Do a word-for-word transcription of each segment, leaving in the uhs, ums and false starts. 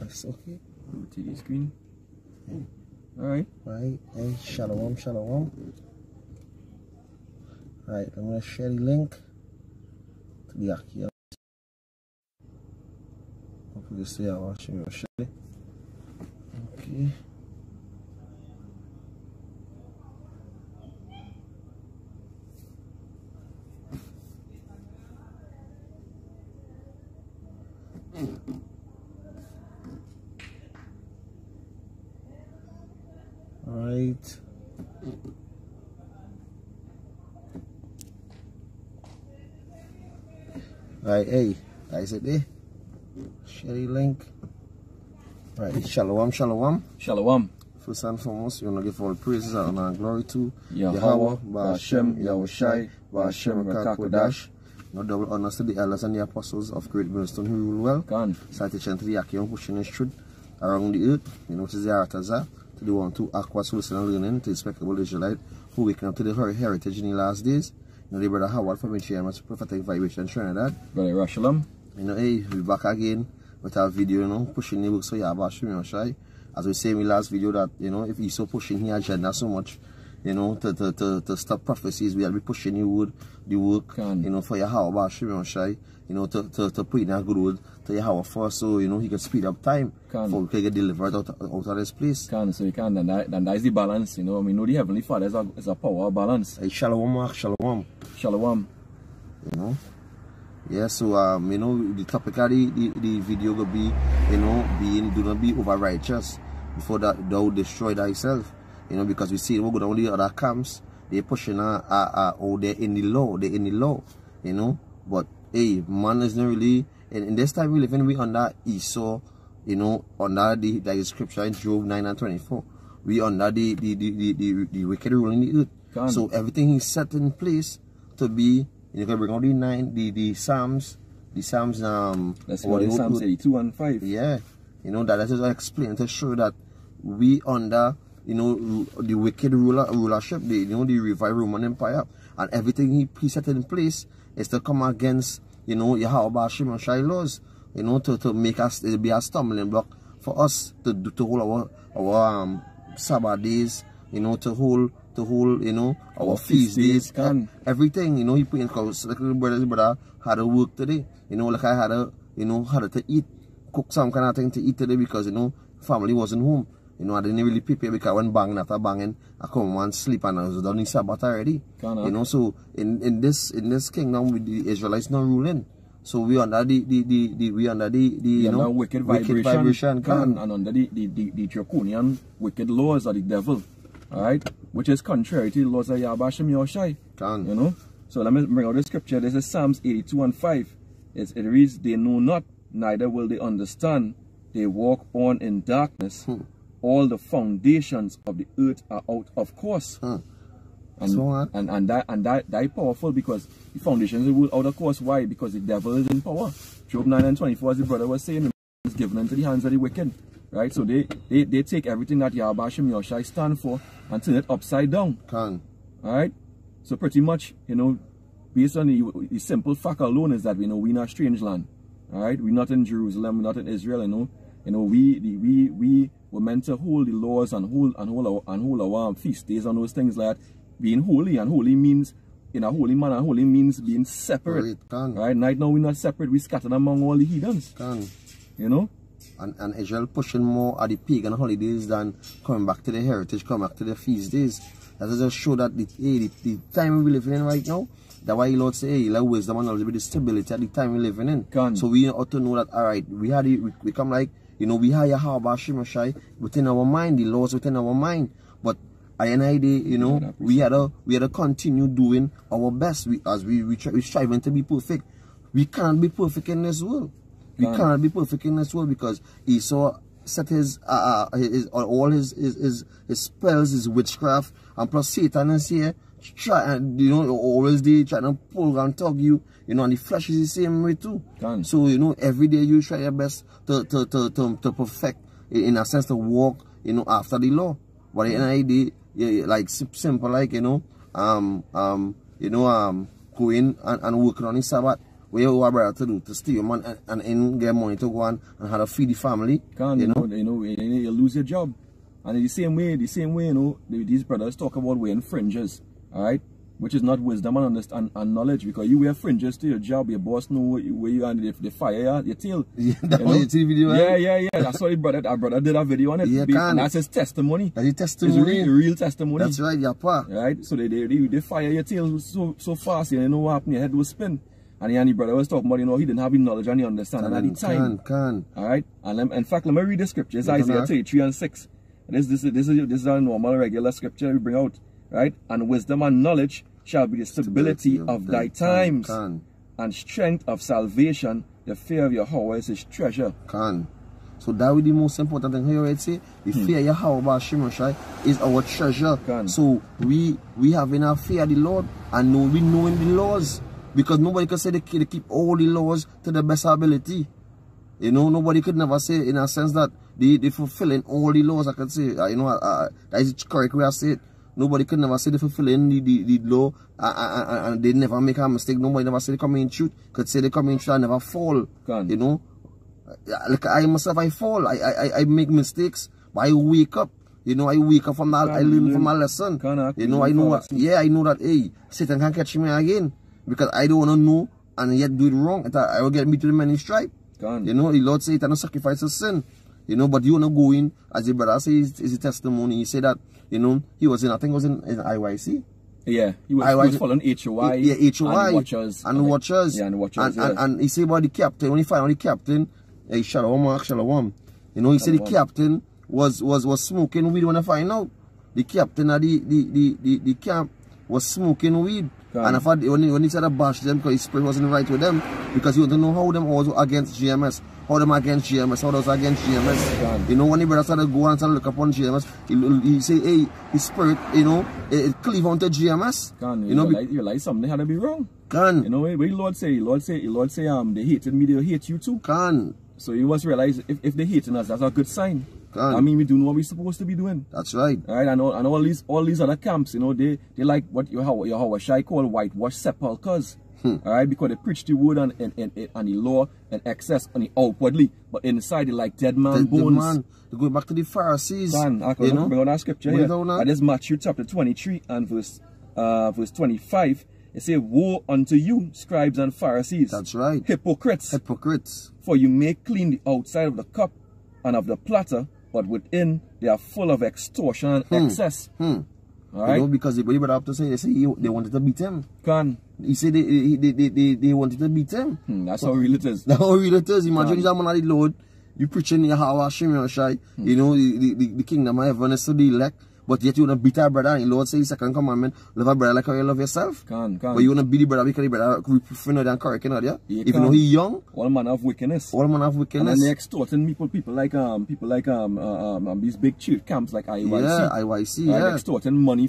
Yes, okay. T V screen. Alright. Right, hey, shalom, shalom. Right, I'm gonna share the link to the Aki. Hopefully, you see how I'm watching your share. Okay. Right. Right, hey, I said there. Share the link. Right, shalom, shalom. Shalom. First and foremost, we want to give all praises and honor and glory to Yahweh, Ba'ashem, Yahushai, Ba'ashem, Rakakodash. No double honors to the elders and the apostles of Great Millstone who rule well. Gone. Citation to the Akion pushing his truth around the earth, you know, which is the Arataza, to the one to Aquas who listen and learning, to the respectable Israelite who waking up to the very heritage in the last days. You know, the brother Howard from H M, prophetic vibration, Trinidad. Brother Rashalam. You know, hey, we back again with our video, you know, pushing the work so yeah, Bashim Yoshai. As we say in the last video that, you know, if he's so pushing his agenda so much, you know, to, to, to, to stop prophecies, we'll be pushing the word, the work, Can. you know, for Yahweh Bashim Yoshai, you know, to, to, to put in a good word to Yahweh first, so, you know, he can speed up time Can. for we can get delivered out, out of this place. Can, so you can, and that, and that is the balance, you know, I mean, know the Heavenly Father is a, is a power balance. Hey, shalom, Mark, shalom. Shalom. You know. Yeah, so um, you know, the topic of the, the, the video will be, you know, being do not be over righteous before that thou destroy thyself. You know, because we see we go down the other camps, they're pushing uh, uh, uh oh they're in the law, they're in the law, you know. But hey, man is not really in, in this time we live in, we under Esau, you know, under the, the scripture in Job nine and twenty-four. We under the the, the, the, the, the wicked rule in the earth. Can. So everything is set in place to be. You can bring out the nine, the the Psalms, the Psalms. Um, That's what the Psalms eighty-two and five. Yeah, you know that that is explained to show that we under, you know, the wicked ruler rulership, the you know the revived Roman Empire, and everything he, he set in place is to come against, you know, Yahweh Ba'ashem and Shai laws, you know, to to make us it be a stumbling block for us to do to hold our our um, Sabbath days, you know, to hold. To hold, you know, our, our feast days, can. everything, you know, he put in cause like the brother, brother had to work today, you know, like I had to, you know, had to eat, cook some kind of thing to eat today because, you know, family wasn't home, you know, I didn't really prepare because when banging after banging, I come and sleep and I was done in Sabbath already, can, you know, so in, in this, in this kingdom with the Israelites not ruling, so we under the, the, the, the we under the, the you know, wicked vibration, wicked vibration can, and under the, the, the, the draconian wicked laws of the devil. Alright, which is contrary to the laws of Yahweh Ba'ashem Yahushai. Can. You know? So let me bring out the scripture. This is Psalms eighty-two and five. It's, it reads, they know not, neither will they understand. They walk on in darkness. Hmm. All the foundations of the earth are out of course. Hmm. And, so, uh, and, and, that, and that, that is powerful because the foundations are out of course. Why? Because the devil is in power. Job nine and twenty-four, as the brother was saying, is given into the hands of the wicked. Right? So they, they, they take everything that Yahweh Ba'ashem Yahushai stand for and turn it upside down. Can. Alright? So pretty much, you know, based on the, the simple fact alone is that, you know, we're not strange land. Alright? We're not in Jerusalem, we're not in Israel, you know. You know, we the, we we were meant to hold the laws and hold and hold our and hold our feast days and those things like that. Being holy, and holy means in a holy manner, holy means being separate. Can. Right? Right now we're not separate, we scattered among all the heathens. Can. You know? And, and Israel pushing more at the pagan holidays than coming back to the heritage, coming back to the feast days. That just show that the, hey, the, the time we living in right now, that's why the Lord say, hey, let wisdom and knowledge be the stability at the time we living in. Can. So we ought to know that, all right, we had it, we, we come like, you know, we have Yahweh Ba'ashem Yahushai within our mind, the laws within our mind. But at the end of the day, you know, we had to we had to continue doing our best we, as we we, try, we striving to be perfect. We can't be perfect in this world. We Can. cannot be perfect in this world because Esau set his, uh, uh, his all his, his his his spells, his witchcraft, and plus Satan is here, try and you know always they trying to pull and tug you, you know, and the flesh is the same way too. Can. So you know every day you try your best to to to to, to perfect, in a sense, to walk, you know, after the law. But at the end of the day, yeah, like simple, like you know, um um you know um going and, and working on the Sabbath. what you are brother to do, to steal your money and, and, and get money to go on and how to feed the family. Can't, you know, you know, you, you lose your job. And in the same way, the same way, you know, these brothers talk about wearing fringes, all right? Which is not wisdom and, understand, and knowledge, because you wear fringes to your job, your boss know where you, where you are, and if they fire your, your tail. Yeah, that you was know? your T V video, Yeah, yeah, yeah. That's why brother, our brother did a video on it. Yeah, and that's his testimony. That's his testimony. It's real, real testimony. That's right, yeah, pa. Right? So they, they, they, they fire your tail so so fast, you know what happened, your head will spin. And the and the brother was talking about, you know, he didn't have the knowledge and the understanding at the time. Can, can. All right? And let, in fact, let me read the scriptures, Isaiah thirty-three and six. This, this, this, is, this is a normal, regular scripture we bring out. Right? And wisdom and knowledge shall be the stability, stability of, of thy times, can. And strength of salvation. The fear of Yahweh is his treasure. Can. So that would be the most important thing here, right? Say the hmm. fear of Yahweh Shimashai is our treasure. Can. So we we have in our fear of the Lord and know we knowing the laws, because nobody can say they, they keep all the laws to the best ability. You know, nobody could never say in a sense that they they fulfilling all the laws. I can say, uh, you know, uh, that is correct way I say it. Nobody could never say they fulfilling the, the, the law uh, uh, uh, and they never make a mistake. Nobody never say they come in truth. Could say they come in truth and never fall. Can. You know, like I myself, I fall. I, I I make mistakes, but I wake up. You know, I wake up from that. Can I learn, learn from my lesson. Can you know, I know what. Yeah, I know that. Hey, Satan can't catch me again because I don't want to know and yet do it wrong. I will get me to the many stripe. Can. You know, the Lord said, "I don't sacrifice a sin." You know, but you want to go in, as the brother says, is a testimony. He said that, you know, he was in, I think it was in, in I Y C. Yeah, he was, he was following H O I. Yeah, H O I. And Watchers. And Watchers. Yeah, and Watchers. And, yeah. and, and he said about the captain, when he found out the captain, hey, Shalom, Mark, Shalom. You know, he said the captain was, was, was smoking weed when I find out. The captain of the, the, the, the, the camp was smoking weed. God. And I thought when he, when he said to bash them because his spirit wasn't right with them, because he wanted to know how them was against G M S, how them against G M S, how those against G M S. God. You know, when the brother started to go and started to look upon G M S, he, he say, hey, his spirit, you know, it, it cleave onto G M S. God, you, you know, realize, you realize something had to be wrong. God. You know, what the Lord say, Lord say, Lord say, um, they hated me, they hate you too. God. So you must realize if, if they hating us, that's a good sign. God. I mean, we doing what we're supposed to be doing. That's right. All right, and all, and all these all these other camps, you know, they they like what your how your how I call whitewash sepulchres. Hmm. All right, because they preach the word and and, and and the law and excess and the outwardly, but inside they like dead man dead, bones. Dead man. They go back to the Pharisees. Man, I you know, bring out that scripture here. That is Matthew chapter twenty-three and verse uh verse twenty-five. It says, "Woe unto you, scribes and Pharisees! That's right. Hypocrites! Hypocrites! For you make clean the outside of the cup and of the platter, but within they are full of extortion and hmm. excess." Hmm. All right? You know, because the brother up to say they say he, they wanted to beat him. Can. He said they they, they, they, they wanted to beat him. Hmm, that's so, how real it is. That's how real it is. Imagine he's a man of the Lord. You preaching Yahweh Hashem Yoshai. Hmm. You know, the, the, the kingdom of heaven is to the elect. But yet you want to beat our brother. And the Lord says second commandment, love a brother like how you love yourself. Can, can. But you want to beat the brother because the brother reproof and correct, you know, yeah? If you know he's young. All manner of wickedness. All manner of wickedness. And then they extorting people, people like um people like um, uh, um, um these big church camps like I Y C. Yeah, I Y C, uh, yeah. Extorting money.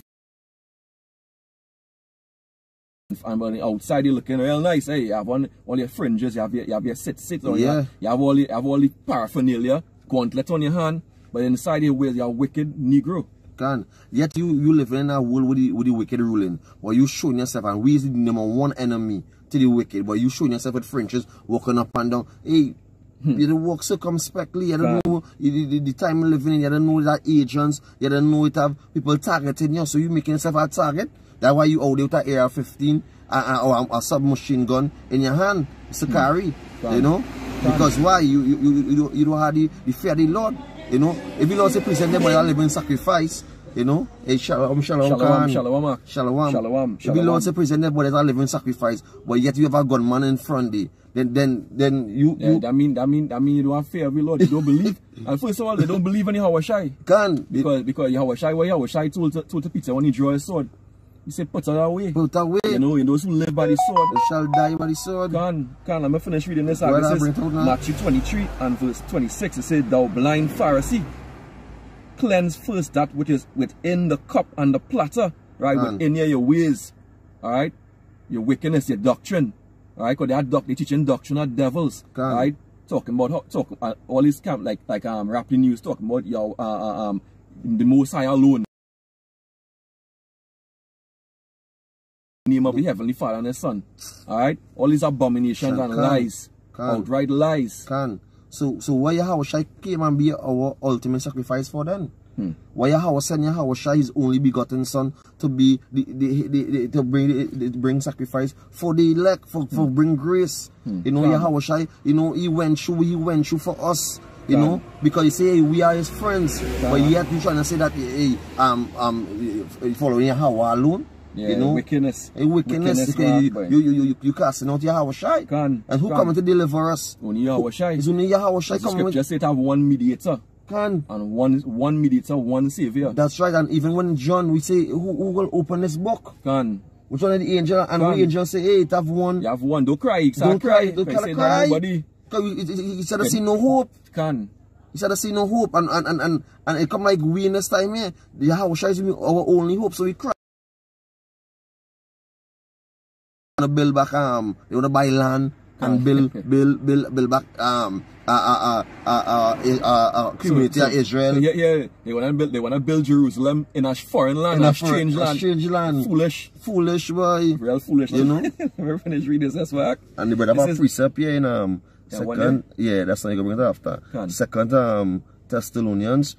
And on the outside you're looking real nice. Hey, you have one, all your fringes, you have your, you have your sit sit on yeah. you, you have all the, you have all the paraphernalia, gauntlet on your hand, but inside your ways you're a wicked Negro. Can. Yet you you live in a world with the, with the wicked ruling, but you showing yourself, and we is the number one enemy to the wicked, but you showing yourself with fringes, walking up and down. Hey, hmm. you don't walk circumspectly, you don't know you, the, the time you're living in, you don't know that agents, you don't know it have people targeting you, so you making yourself a target. That's why you out there with an A R fifteen uh, or a, a submachine gun in your hand. It's a hmm. carry, Can. you know? Can. Because why? You you, you, you, don't, you don't have the, the fear of the Lord. You know, if the Lord say present them by a living sacrifice, you know, hey, shalom, shalom, shalom, shalom, shalom, shalom. If the Lord say present them by a living sacrifice, but yet you have a gunman in front of you, then, then, then you, yeah, you that mean, that mean, that mean you don't have fear of the Lord. You don't believe. And first of all, they don't believe in Yahweh Shai. Can because because Yahweh Shai, what Yahweh Shai told to, told to Peter when he drew his sword. He said, "Put it away. Put it away. You know, in those who live by the sword, they shall die by the sword." Can, can. Let me finish reading this. Well, this is Matthew twenty-three and verse twenty-six. It says, "Thou blind Pharisee, cleanse first that which is within the cup and the platter, right? Can. Within here, your ways, all right? Your wickedness, your doctrine, all right? Because they are doc they teaching doctrine of devils, Can. all right? Talking about how, talk uh, all these camp like like um Rapping News talking about your uh, uh, um the Most High alone." name of the Heavenly Father and His Son. Alright? All these abominations Can, and can, lies. can. Outright lies. Can. So so why Yahushua came and be our ultimate sacrifice for them? Hmm. Why Yahushua sent Yahushua His only begotten Son to be the, the, the, the to bring the, the, bring sacrifice for the elect, for, for hmm. bring grace. Hmm. You know, Yahushua, you know, he went through, he went through for us. You Can. know, because he say hey, we are His friends, Can. but yet you trying to say that hey, um um following Yahushua alone. Yeah, you know, wickedness. A wickedness. wickedness you, you, you, you, you casting out Yahushua. Can. And who Can. coming to deliver us? Only Yahushua. It's only Yahushua coming. Scripture say to have one mediator. Can. And one one mediator, one savior. That's right. And even when John, we say, who, who will open this book? Can. Which one of the angel? And the angel say, hey, it have one. You have one. Don't cry. Don't cry. Don't cry. cry. Nobody. He said, I see no hope. Can. He said, I see no hope. And and, and, and, and it come like we in this time here. The Yahushua is our only hope. So we cry. To build back um they want to buy land and build build build build back um uh uh uh uh uh, uh community so, so, Israel. So yeah, yeah. They wanna build they wanna build Jerusalem in a foreign land, in a strange land. Strange land. Foolish. Foolish boy. Real foolish, you know. We're finished reading this that's back. And the brother have a precept here in um yeah, second yeah, that's not you gonna bring it after. Can. Second um Thessalonians.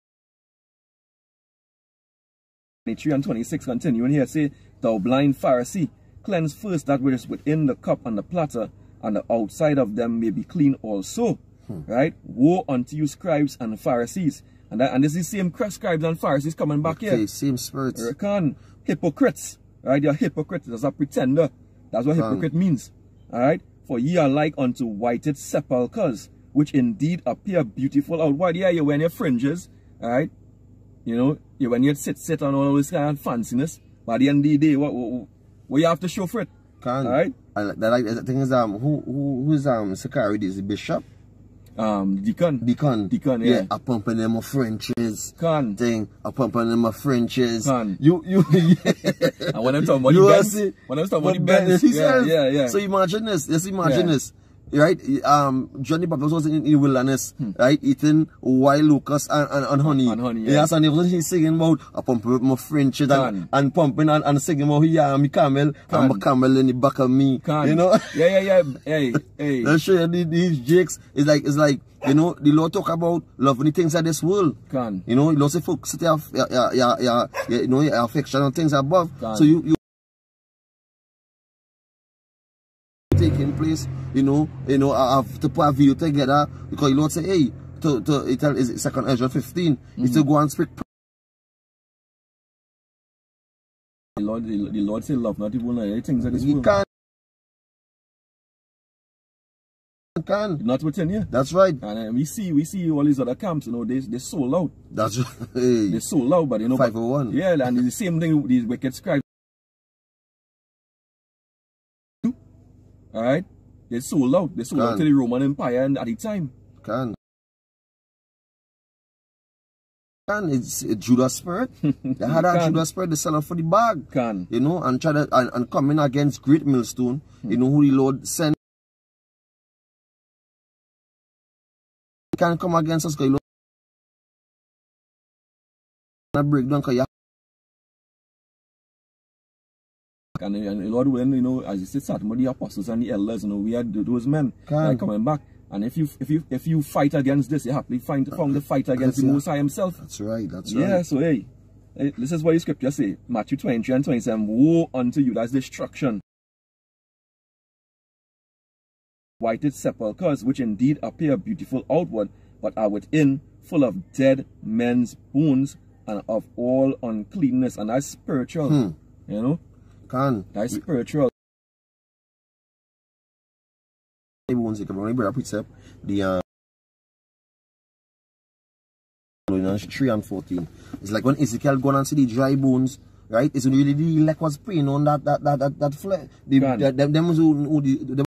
twenty-three and twenty-six continuing here say, thou blind Pharisee, cleanse first that which is within the cup and the platter, and the outside of them may be clean also. Hmm. Right? Woe unto you, scribes and Pharisees. And that, and this is the same scribes and Pharisees coming back okay, here. Same spirits. Reckon. Hypocrites. Right? You're hypocrites. That's a pretender. That's what hypocrite um. means. Alright? For ye are like unto whited sepulchres, which indeed appear beautiful outward. Yeah, you wear your fringes. Alright? You know, you when you sit sit on all this kind of fanciness. But at the end of the day, what, what What you have to show for it? Can. Alright? I like the like, thing is um who who who's um Secretary is the bishop? Um Deacon. Deacon. Deacon, yeah. Yeah, a pumping them of Frenches. Can. Thing. A pumping them of Frenches. Can. You you yeah. And when I'm talking about the bends, when I'm talking about the bends, yeah, yeah, yeah. So imagine this, just imagine yeah. this. Right, um, Johnny Baptist was in the wilderness, hmm. right, eating wild locusts and, and, and honey. And honey, yeah. Yes, and he was he's singing about a pump with my Frenches and, and pumping and, and singing about yeah, me camel, Can. and my camel in the back of me. Can. You know? Yeah, yeah, yeah. Hey, hey. Let's show you these jakes. It's like, it's like, you know, the Lord talk about loving the things of this world. Can. You know, the Lord say, folks, yeah, yeah, yeah, yeah, yeah, you know, your affection and things above. Can. So you, you taking place, you know, you know, I have to put a view together because the Lord say, hey, to to it tell is second Ezra fifteen, mm-hmm. is to go and speak. The Lord, the, the Lord say, love not even like things that this you world. Can. Can. Not within you. That's right. And uh, we see, we see all these other camps, you know, they they sold out. That's right. Hey. They sold out, but you know, five oh one. Yeah, and it's the same thing. These wicked scribes. All right, they sold out. They sold Can. out to the Roman Empire, and at the time. Can. Can. It's a Judas spirit. They had a Judas spirit. They sell out for the bag. Can. You know, and try to and, and come in against Great Millstone. Hmm. You know who the Lord sent. Can come against us because you know break down because you and, and the Lord willing, you know, as you said, some of the apostles and the elders, you know, we are those men Can. that are coming back. And if you if you if you fight against this, you have to find found the fight against the Most High Himself. That's right, that's yeah, right. Yeah, so hey, this is what the scripture say. Matthew twenty-three and twenty-seven, woe unto you, that's destruction. Whited sepulchres, which indeed appear beautiful outward, but are within full of dead men's bones and of all uncleanness. And that's spiritual. Hmm. You know? Can. That's spiritual. Bones, you can remember a precept. The uh, three and fourteen. It's like when Ezekiel go and see the dry bones, right? It's really the elect was praying on that that that that, that flesh. The, the, them them who, who the, the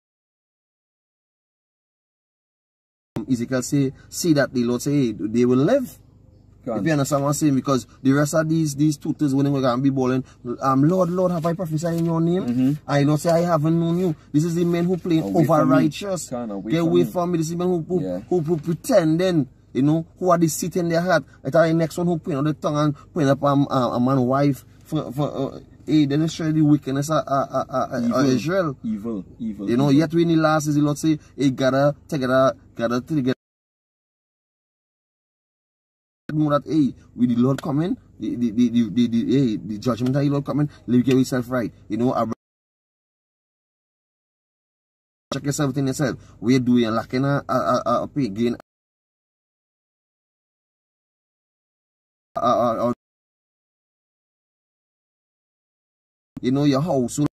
Ezekiel say, see that the Lord say, hey, they will live. Can. If you understand what I'm saying, because the rest of these these tutors when we're gonna be bowling, um, Lord, Lord, have I prophesied in your name? Mm-hmm. I Lord say I haven't known you. This is the men who play away over righteous. Away Get away from, from me. This is the men who who, yeah. who, who pretending, you know, who are deceit in their heart. That are the next one who put on the tongue and put up um, a, a man's wife for for uh, hey, they destroy the wickedness of, of, of, of, of Israel. Evil, evil. You know, evil. yet when the last is the Lord say, hey, gotta take it out, gotta take it. Know that, hey, with the Lord coming, the the the the, the, the, hey, the judgment of the Lord coming, let get yourself right. You know, I check yourself within yourself. We're doing lacking a a a, a pay gain. Uh, uh, uh, you know, your house. So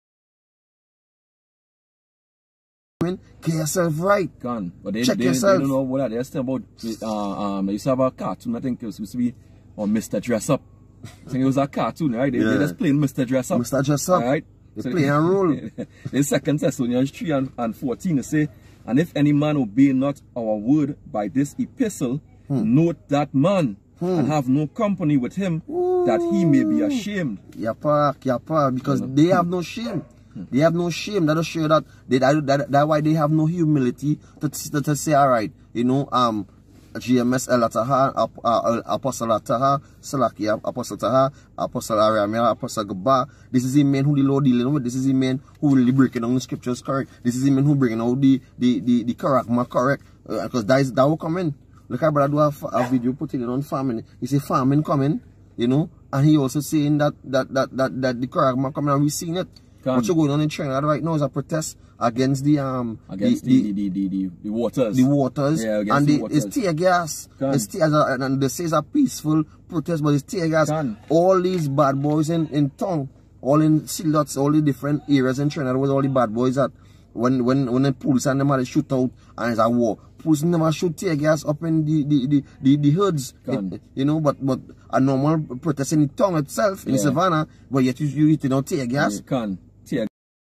get yourself right. Gone. But they, Check they, yourself. they don't know what they're still about. Uh, um, they used to have a cartoon, I think it was supposed to be on Mister Dress Up. I think it was a cartoon, right? They, Yeah. they just playing Mister Dress Up. Mister Dress Up. Right? They So play a role. in Second Thessalonians three and, and fourteen, they say, and if any man obey not our word by this epistle, hmm. note that man, hmm. and have no company with him, Ooh. that he may be ashamed. Yapa, yapa, because they have no shame. They have no shame. That will show that they that, that, that why they have no humility to, to, to say, all right, you know, um, G M S El Ataha, Ap, uh, Apostle Ataha, Salakia, Apostle Taha, Apostle Aramia, Apostle Gaba. This is the man who the Lord dealing with. This is the man who really breaking down the scriptures correct. This is the man who bringing out the the the, the correct, correct, because uh, that is that will come in. Look, I brother do a, a video putting it on farming. He say farming coming, you know, and he also saying that that that that, that the correct coming, and we seen it. Can. What's going on in Trinidad right now is a protest against the um against the the the, the, the, the waters. The waters. Yeah, and the, the waters. It's tear gas. Can. It's tear gas, and they say it's a peaceful protest, but it's tear gas. Can. All these bad boys in, in town, all in Silots, all the different areas in Trinidad where all the bad boys at. When when when the police and them had to shoot out and it's a war. Police never shoot tear gas up in the the the, the, the hoods. It, you know, but but a normal protest in the town itself, in yeah. the savannah, but yet you you eating out tear gas. You can. Tear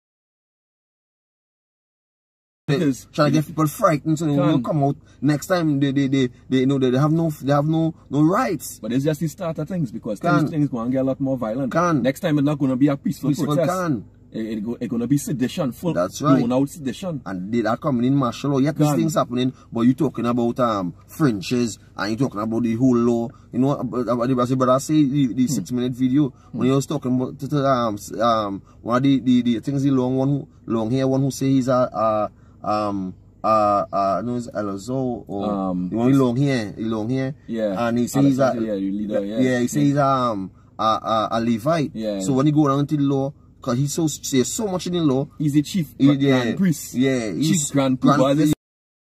Because trying to get people frightened so they won't come out next time. They they they, they you know they, they have no they have no no rights. But it's just the start of things, because can. things, things going to get a lot more violent. Can. Next time it's not going to be a peaceful, peaceful protest. Can. It, it, it's going to be sedition, full. That's right. Going out sedition. And they are coming in martial law. Yet these things happening, but you talking about um Frenches and you talking about the whole law. You know about the Brazil, but I say the, the hmm. six minute video hmm. when he was talking about to, to, um um one of the, the, the things the long one who long hair one who say he's a uh um Uh, uh, no, it's Alozo or um, the one long here, long here. Yeah. And he says he's a, yeah, leader, yeah. yeah, he says he's um a, a, a Levite. Yeah. So when he go around to the law, because he so says so much in the law, he's the chief he, grand yeah, priest. Yeah, chief he's grand grand priest.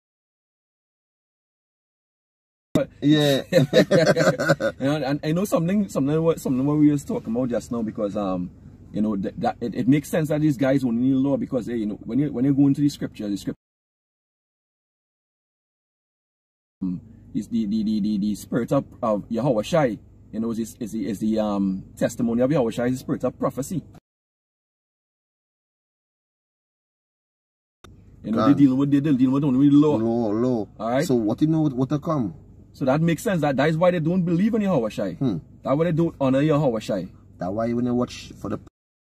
Yeah. You know, and I know something, something, what, something what we was talking about just now, because um, you know, that, that it, it makes sense that these guys only need law, because hey, you know, when you when you go into the scripture, the scripture. Is the, the, the, the, the spirit of, of Yahweh Shai, you know, is, is, the, is the um, testimony of Yahweh Shai, is the spirit of prophecy. You know, they deal with, they deal with only with law. Law, law. All right? So what you know what to come? So that makes sense. That, that is why they don't believe in Yahweh Shai. Hmm. That's why they don't honor Yahweh Shai. That's why when you watch for the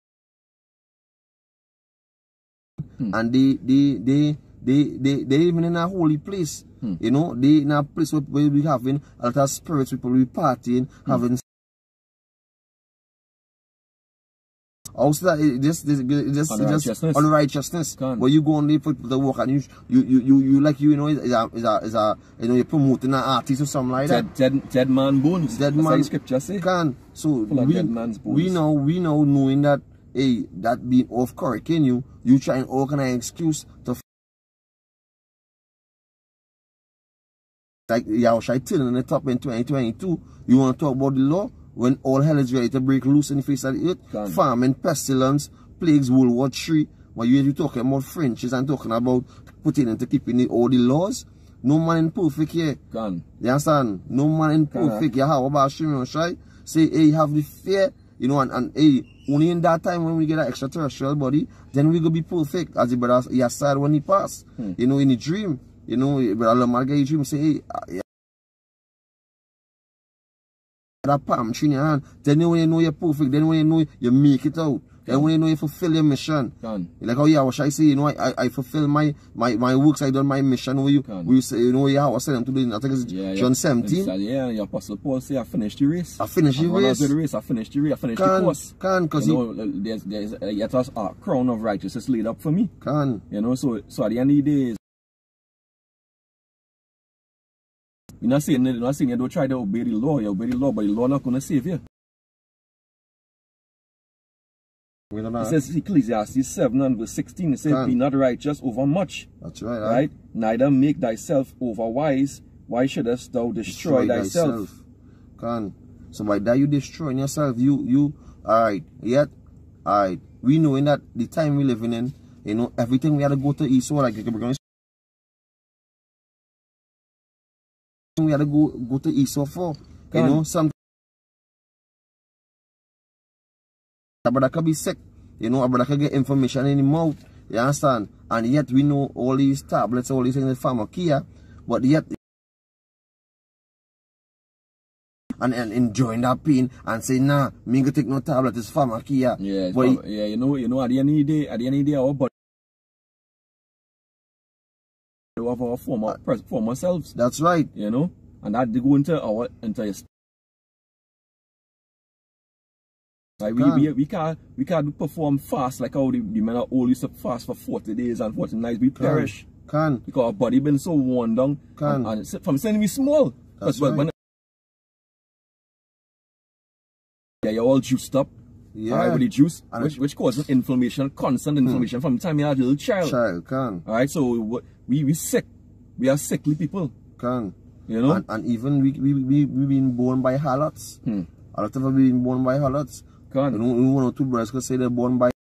hmm. and they, they, they, They, they, they even in a holy place, hmm. you know, they in a place where, where we having a lot of spirits, people we partying, hmm. having also that just this just unrighteousness, just unrighteousness. Where you go on there for people to work and you you you you, you like you, you know is a is a is a you know you're promoting an artist or something like dead, that. Dead dead man bones. Dead That's man scripture say. Can so Full we dead man's bones. we know we know knowing that hey that being off correct in you, you try and organize an excuse to. Like Yahushua telling in the top in twenty twenty-two, you want to talk about the law when all hell is ready to break loose in the face of the earth? Can. Famine, pestilence, plagues, World War Three. While you talking about Frenches and talking about putting into keeping the, all the laws, no man in perfect here. Can. You understand? No man in perfect. You have about Shimon say, hey, have the fear, you know, and, and hey, only in that time when we get an extraterrestrial body, then we gonna be perfect. As the brother he said when he passed, hmm. you know, in the dream. You know, but Allah Marga dream say, hey, that palm tree in your hand. Then when you know you're perfect, then when you know you make it out. Then when you know you fulfill your mission. Can. Like how Yahweh I say, you know, I, I, I fulfill my, my, my works, I done my mission with you. We say, you know, Yahweh said them to do, I think it's yeah, John yeah. seventeen. Yeah, the Apostle Paul say, I finished the race. I finished the race. the race. I finished the race. I finished can, the course. Can, because you know, there's, there's uh, yet a uh, crown of righteousness laid up for me. Can. You know, so, so at the end of the day, you're not saying, you're not saying you don't try to obey the law, you obey the law, but the law not going to save you. We don't know. It says Ecclesiastes seven and verse sixteen, it says, Can. be not righteous over much. That's right. Right? right? Neither make thyself over wise. Why shouldest thou destroy, destroy thyself? thyself? Can. So by that you destroying yourself, you, you, alright, yet, alright, we know in that the time we living in, you know, everything we had to go to east, so like, we're going to we had to go, go to east for, you know, some a brother could be sick, you know, a brother could get information in the mouth, you understand? And yet we know all these tablets, all these things in the pharmacia, but yet and, and enjoying that pain and say, nah, me gonna take no tablet, it's pharmacia. Yeah, but pharma yeah, you know, you know, at the end of the day, at the end of the day, our body of our former uh, former selves. That's right. You know, and that they go into our entire. Like we, we we can't we can't perform fast like how the, the men of old used to fast for forty days and forty nights. We can. perish. Can. Because our body been so worn down. Can. And, and from saying we small. That's but right. When, yeah, you're all juiced up. Yeah. Alright, with the juice, and which which causes inflammation, constant inflammation hmm. from the time you're a little child. Child, can. Alright, so we we sick. We are sickly people. Can. You know? And, and even we we we we been born by harlots. Hmm. A lot of us been born by harlots. Can. You know, one or two brothers could say they're born by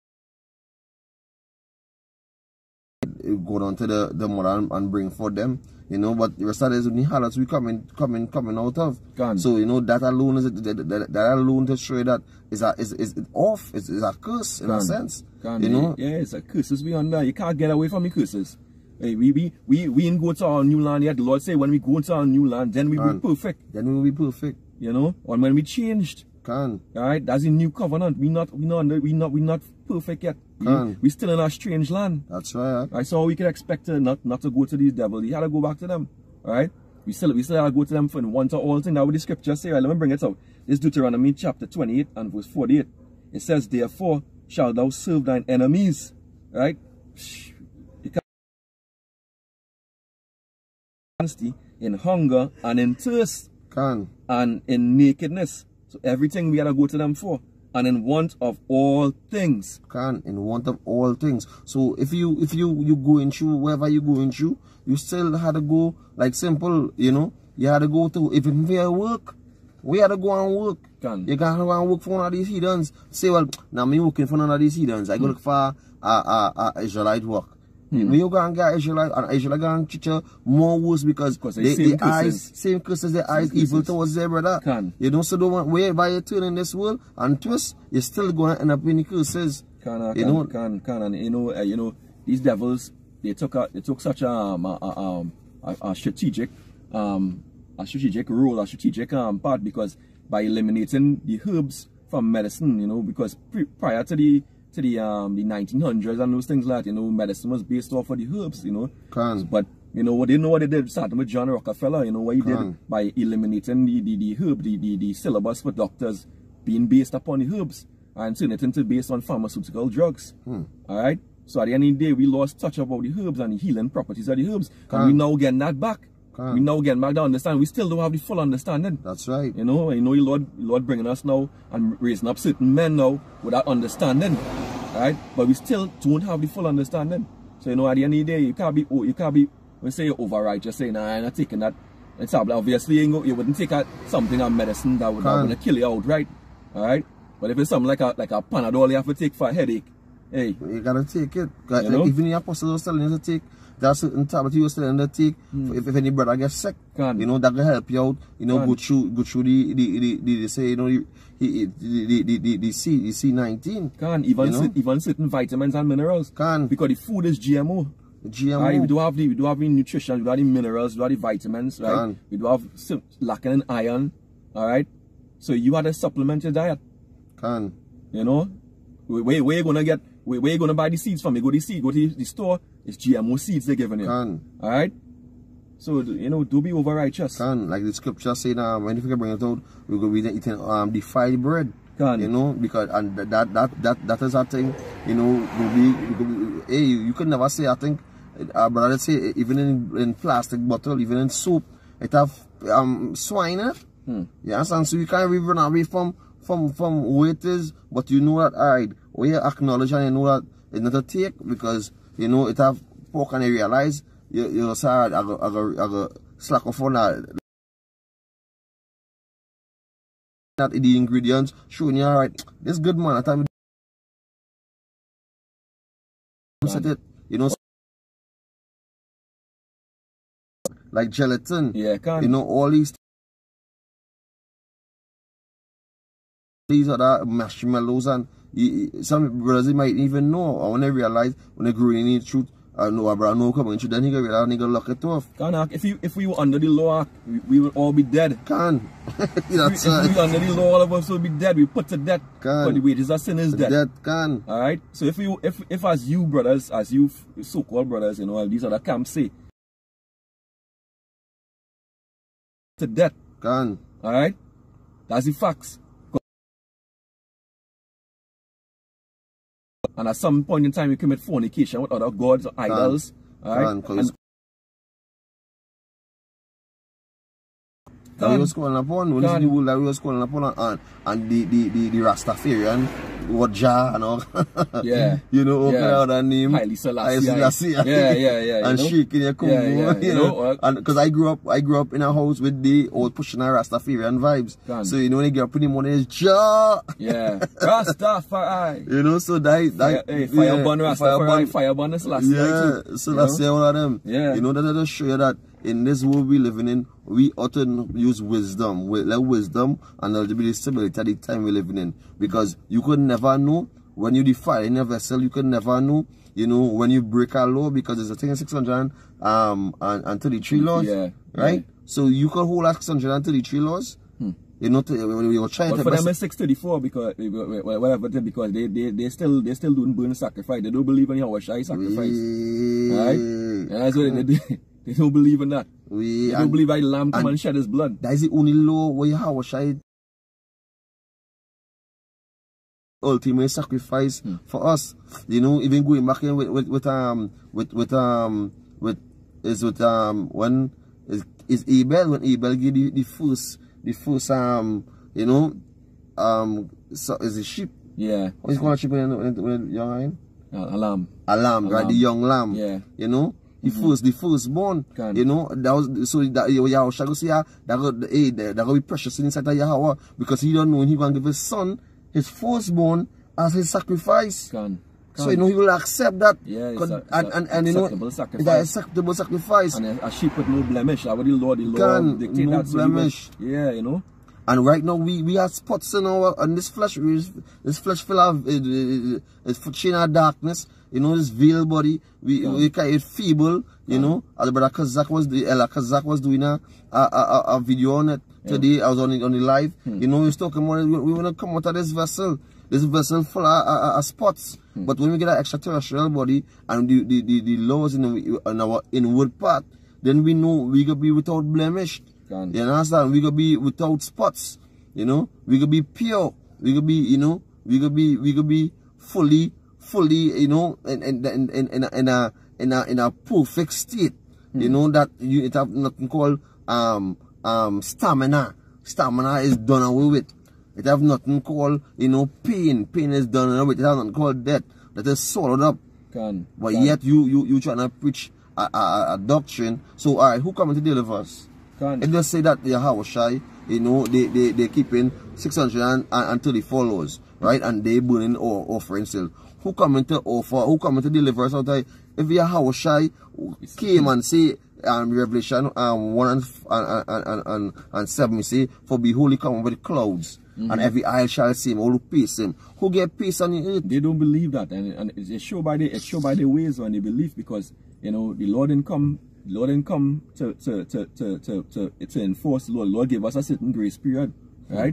go down to the, the mother and, and bring for them. You know, but the rest of the only harlots we coming coming coming out of. Can. So you know that alone is that, that, that alone to show you that is a is is off. It's, it's a curse in Can. a sense. Can. You know? Yeah, it's a curses beyond that. You can't get away from the curses. Hey, we we we we ain't go to our new land yet. The Lord say when we go to our new land, then we will be perfect. Then we will be perfect. You know, or when we changed. Can. Alright, that's a new covenant. We not we not we not we not perfect yet. Can. We, we still in a strange land. That's right. Right, so we can expect to not not to go to these devils. You had to go back to them. Alright? We still we still have to go to them for one to all thing. That what the scripture say. Right, let me bring it out. This Deuteronomy chapter twenty-eight and verse forty-eight. It says, therefore shalt thou serve thine enemies. Right? In hunger and in thirst. Can. And in nakedness. So everything we had to go to them for. And in want of all things. Can. In want of all things. So if you if you you going through wherever you going through, you still had to go like simple, you know. You had to go to if it fair work. We had to go and work. Can. You gotta go and work for one of these heathens. Say, well, now me working for none of these heathens. I go mm. look for a uh, uh, uh, Israelite work. Mm. When you go and get Israelite, and Israelite go and teach you more worse because they, they the eyes, same curses, their eyes evil towards their brother. Can. You don't so don't want whereby you turn in this world and twist, you're still going to end up in the curses. Can, uh, you can, know? can, can, and you know, uh, you know, these devils, they took a, they took such a, um, a, a, a, a strategic, um, a strategic role, a strategic um, part because by eliminating the herbs from medicine, you know, because pre prior to the to the um the nineteen hundreds and those things like that, you know, medicine was based off of the herbs, you know. Can. But you know what they know what they did starting with John Rockefeller, you know what he Can. did by eliminating the the, the herb, the, the the syllabus for doctors being based upon the herbs and turning it into based on pharmaceutical drugs. Hmm. Alright? So at the end of the day we lost touch about the herbs and the healing properties of the herbs. Can. And we now getting that back. Can. We now getting back to understand. We still don't have the full understanding. That's right. You know, you know, the Lord, the Lord bringing us now and raising up certain men now with that understanding, right? But we still don't have the full understanding. So you know, at the end of the day, you can't be, you can't be, when say you're over righteous, saying, nah, I'm not taking that. It's obviously you, you wouldn't take out something of medicine that would, that would kill you outright, all right? But if it's something like a like a Panadol you have to take for a headache, hey, you gotta take it. Like, you know? Even the apostles was telling you to take. That's certain tablet you was telling you to take. Hmm. If, if any brother gets sick, Can. you know that will help you out. You know, Can. go through go through the the the, the, the say you know the the the the, the, the C the C nineteen. Can even you know? certain, even certain vitamins and minerals. Can. Because the food is G M O. G M O. Right, we do have the we do have the nutrition, we do have the minerals, we do have the vitamins, right? Can. We do have some lacking in iron, all right. So you had to supplement your diet. Can. You know? Where, where you gonna get, where, where you gonna buy the seeds from? You go to the seed, go to the store, it's G M O seeds they're giving you. Can. Alright? So, you know, do be over righteous. Can. Like the scripture saying, um, when you can bring it out, we're going to be eating um, defiled bread. Can. You know, because, and that, that, that, that is a thing, you know, will be, will be, hey, you could never say, I think, uh, but let's say, even in, in plastic bottle, even in soup, it have um, swine in it. Hmm. You understand? So you can't really run away from, from, from where it is, but you know that, alright, where you acknowledge and you know that it's not a take, because, you know, it have pork and you realize, you, you say, I go, I go, I go slack off on that. That the ingredients showing you, alright, this good man, I time set it, you know, like gelatin, yeah, can. you know, all these these are the marshmallows, and you, some brothers might even know, or when they realize when they grow in the truth, I know a brother no coming to then he go realize nigga lock it off. Can, if you if we were under the law, we, we would all be dead. Can. That's if, we, if we were under the law, all of us would be dead. We put to death. Can. But the wages of sin is death. Death can. Alright? So if you if if as you brothers, as you so-called brothers, you know, these other camps say, to death. Can. Alright? That's the facts. And at some point in time you commit fornication with other gods or idols. Alright? Can. That we was calling upon, we listen to the word that we was calling upon, and, and the, the, the, the Rastafarian, what Jah and all. Yeah. You know, open yeah. out that name. Haile Selassie. Selassie. Yeah, yeah, yeah. And know? shaking your Congo. Yeah, yeah, you you know. know, uh, and because I grew up, I grew up in a house with the old pushing Rastafarian vibes. Can. So, you know, when you get up in the morning, it's Jah. Yeah. Rastafari. You know, so that, that Hey, fire yeah, burn Rastafari, fire burn Selassie. yeah, too, so that's all of them. Yeah. You know, that just show you that in this world we living in, we ought to use wisdom. We let wisdom and there'll be stability at the time we're living in. Because you could never know when you defile in a vessel, you could never know, you know, when you break a law, because there's a thing in six hundred um, and, and thirty-three laws. Yeah. Right? Yeah. So you could hold six hundred thirty-three laws. Hmm. You know, to, when you're trying but to... for them it's six thirty-four because, whatever, because they, they, they still they still doing burn sacrifice. They don't believe in Yahweh Shai sacrifice. We... Right? And that's what they, they, they don't believe in that. We... They don't and, believe that the lamb come and, and shed his blood. That is the only law where Yahweh Shai ultimate sacrifice hmm. for us. You know, even going back in with, with, with um with with um with is with um when is is Abel when Abel gave the, the first the first um you know um so is a sheep. Yeah. What is called a sheep when, when, when young lion? Uh, a lamb. A lamb, a right? Lamb. The young lamb. Yeah. You know? The mm-hmm. first, the firstborn, Can. you know, that was so that Yahweh shall go see that go, hey, that go be precious inside of Yahweh, because he don't know when he gonna give his son, his firstborn, as his sacrifice. Can. Can. So you know he will accept that. Yeah, it's a, it's and, and, and you know, sacrifice. it's an acceptable sacrifice. And a, a sheep with no blemish. How would the Lord, the Lord Can, dictate no that? blemish. So yeah, you know. And right now we we have spots in our on this flesh. We, this flesh full of it, it, it's in our darkness. You know, this veil body. We yeah. we kind of feeble. You yeah. know, as brother Kazak was the Ella Kazak was doing a a, a, a video on it yeah. today. I was on it on the live. Hmm. You know, we was talking about it. We, we want to come out of this vessel. This vessel full of, of, of spots. Hmm. But when we get an extraterrestrial body and the the, the, the laws in, the, in our inward part, then we know we gonna be without blemish. Can. You understand? We gonna be without spots. You know, we gonna be pure. We gonna be, you know, we gonna be, we gonna be fully, fully, you know, in in in in, in, a, in a in a in a perfect state. Hmm. You know that you it have nothing called um um stamina. Stamina is done away with. It have nothing called, you know, pain. Pain is done away with. It have nothing called death. That is swallowed up. Can. But Can. yet you you you trying to preach a, a, a doctrine. So alright, who coming to deliver us? Can. If they say that Yahweh Shai, you know, they they they keeping six hundred thirty-four laws, right? And they burning or offering still. Who coming to offer? Who coming to deliver us out of? If Yahweh Shai came and say, um, Revelation um one and and and and, and seven, say, for behold, he come with clouds, mm-hmm. and every eye shall see him, all who peace him. Who get peace on the earth? They don't believe that, and and it's show by the it's show by the ways when they believe, because you know the Lord didn't come. Lord didn't come to to to to to to, to, to enforce the law. The Lord gave us a certain grace period, right?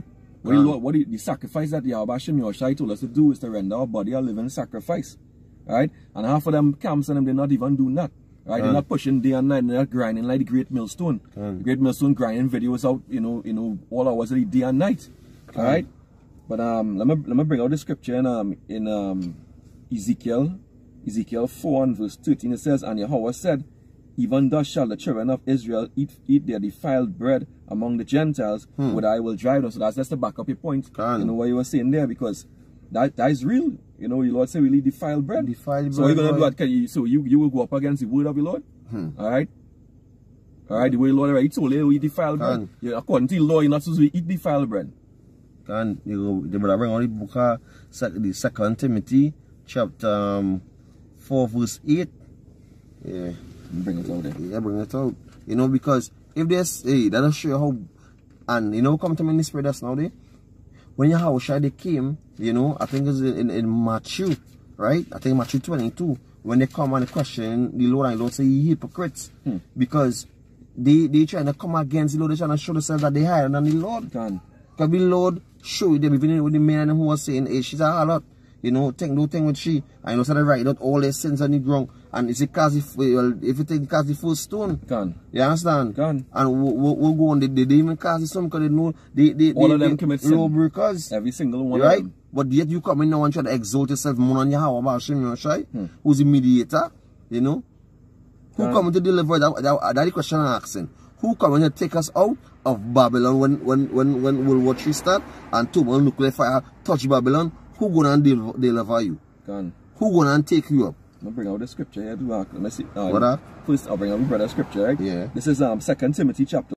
What, the, Lord, what the, the sacrifice that Yahweh Hashem Yahushai told us to do is to render our body a living sacrifice. Right? And half of them camps and them, they're not even doing that. Right? They're not pushing day and night, they're not grinding like the Great Millstone. The Great Millstone grinding videos out, you know, you know, all hours of the day and night. Alright? But um let me let me bring out the scripture in um in um Ezekiel, Ezekiel four and verse thirteen. It says, and Yahweh said, even thus shall the children of Israel eat eat their defiled bread among the Gentiles, hmm. where I will drive them. So that's just to back up your point. Can. You know what you were saying there, because that that is real. You know, your Lord said we eat defiled bread. Defiled so bread. So you're gonna do that. Can you, so you you will go up against the word of your Lord. Hmm. Alright? Alright, the way the Lord already told you, we eat defiled bread. Yeah, according to the law, you're not supposed to eat defiled bread. Can you go the brother bring on the book of the second Timothy chapter um, four verse eight. Yeah. Bring it out there. Yeah, bring it out. You know, because if there's hey, that'll show you how, and you know, come to me in the spirit that's now there. When Yahushua they came, you know, I think it's in, in Matthew, right? I think Matthew twenty-two. When they come and they question the Lord, and the Lord say ye hypocrites. Hmm. Because they they trying to come against the Lord, they trying to show themselves that they higher than the Lord. Can. Because the Lord show them, even with the man who was saying, hey, she's a harlot. You know, take no thing with she. And you know, so they write out all their sins on the ground. And it's because if, well, if you take cast the first stone. Can. You understand? Can. And we'll, we'll, we'll go on, they, they, they even cast the stone because they know they, they, all they, of them they, commit sin. Every single one right? of them. But yet you come in now and try to exalt yourself more on Yahweh Hashem Yahushai, hmm. who's the mediator, you know? Who can. Coming to deliver that, that, that's the question I'm asking. Who coming to take us out of Babylon when when when, when World War Three start and two when nuclear fire touch Babylon? Who gonna del deliver you? Can. Who gonna take you up? I'll bring out the scripture here. Do Let me see. Um, what up? First, I'll bring out the brother scripture, right? Yeah. This is um Second Timothy chapter.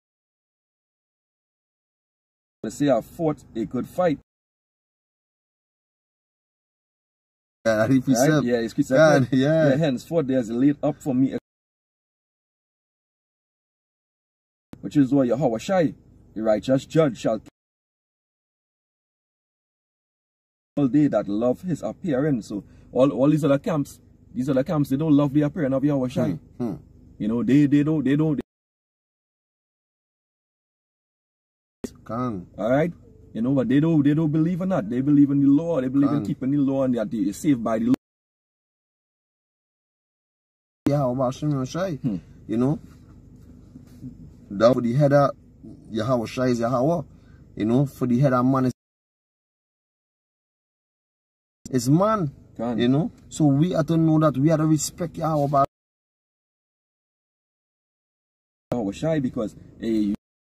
Let's say I fought a good fight. Yeah, he right? Yeah, it's God, yeah. yeah. Henceforth, there's laid up for me, which is why Yahushua, the righteous judge, shall all they that love his appearance. So all, all these other camps, these other camps, they don't love the appearance of Yahushua. Hmm. Hmm. You know, they they don't they don't. They... Can. All right. You know, but they don't they don't believe in that. They believe in the law. They believe Can. in keeping the law, and that they are saved by the law. Yeah, about Yahushua. Hmm. You know, that for the head of Yahushua is Yahweh. You know, for the head of man is is man. Can. You know, so we have to know that we have to respect Yahweh. Yahushua, because hey, you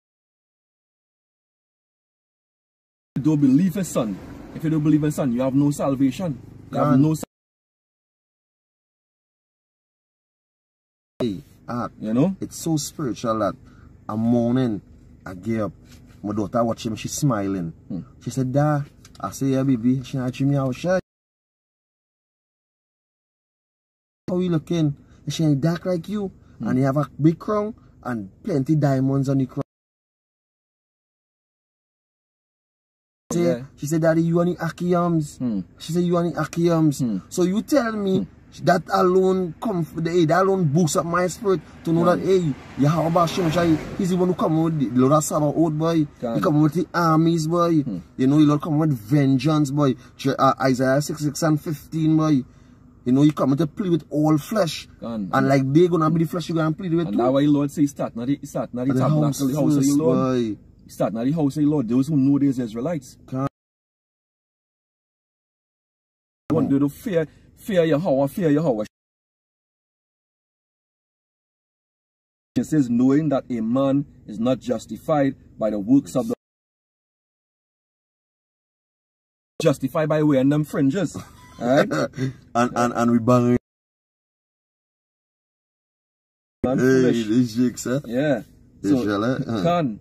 don't believe his son. If you don't believe his son, you have no salvation. You have no salvation. Hey, uh, you know, it's so spiritual that I'm morning, I get up, my daughter watch him, she's smiling. Hmm. She said, Dad, I say, yeah, baby, she not treat me out, shy. How you looking? She ain't dark like you, hmm. and you have a big crown and plenty diamonds on the crown. Say, yeah. She said, Daddy, you want the Akiyams? Hmm. She said, you want the Akiyams? Hmm. So you tell me, hmm. that alone come hey, that alone boosts up my spirit to know yeah. that hey, Yahweh Hashem, he's the one who come with the Lord of Sabbath old boy. Can. He come with the armies, boy. Hmm. You know, he Lord come with vengeance, boy. Uh, Isaiah six, six and fifteen, boy. You know, he come to play with all flesh. Can. And like they gonna be the flesh you're gonna play with. And now why Lord say start not the start not the tabernacle, the house of the Lord. Boy. Start not the house of the Lord. Those who know these Israelites. Can. I want you to fear Fear Yahweh, fear Yahweh. It says, knowing that a man is not justified by the works of the justified by wearing them fringes. Alright? and, and and we bang. Hey, this jigs, eh? Yeah. So you can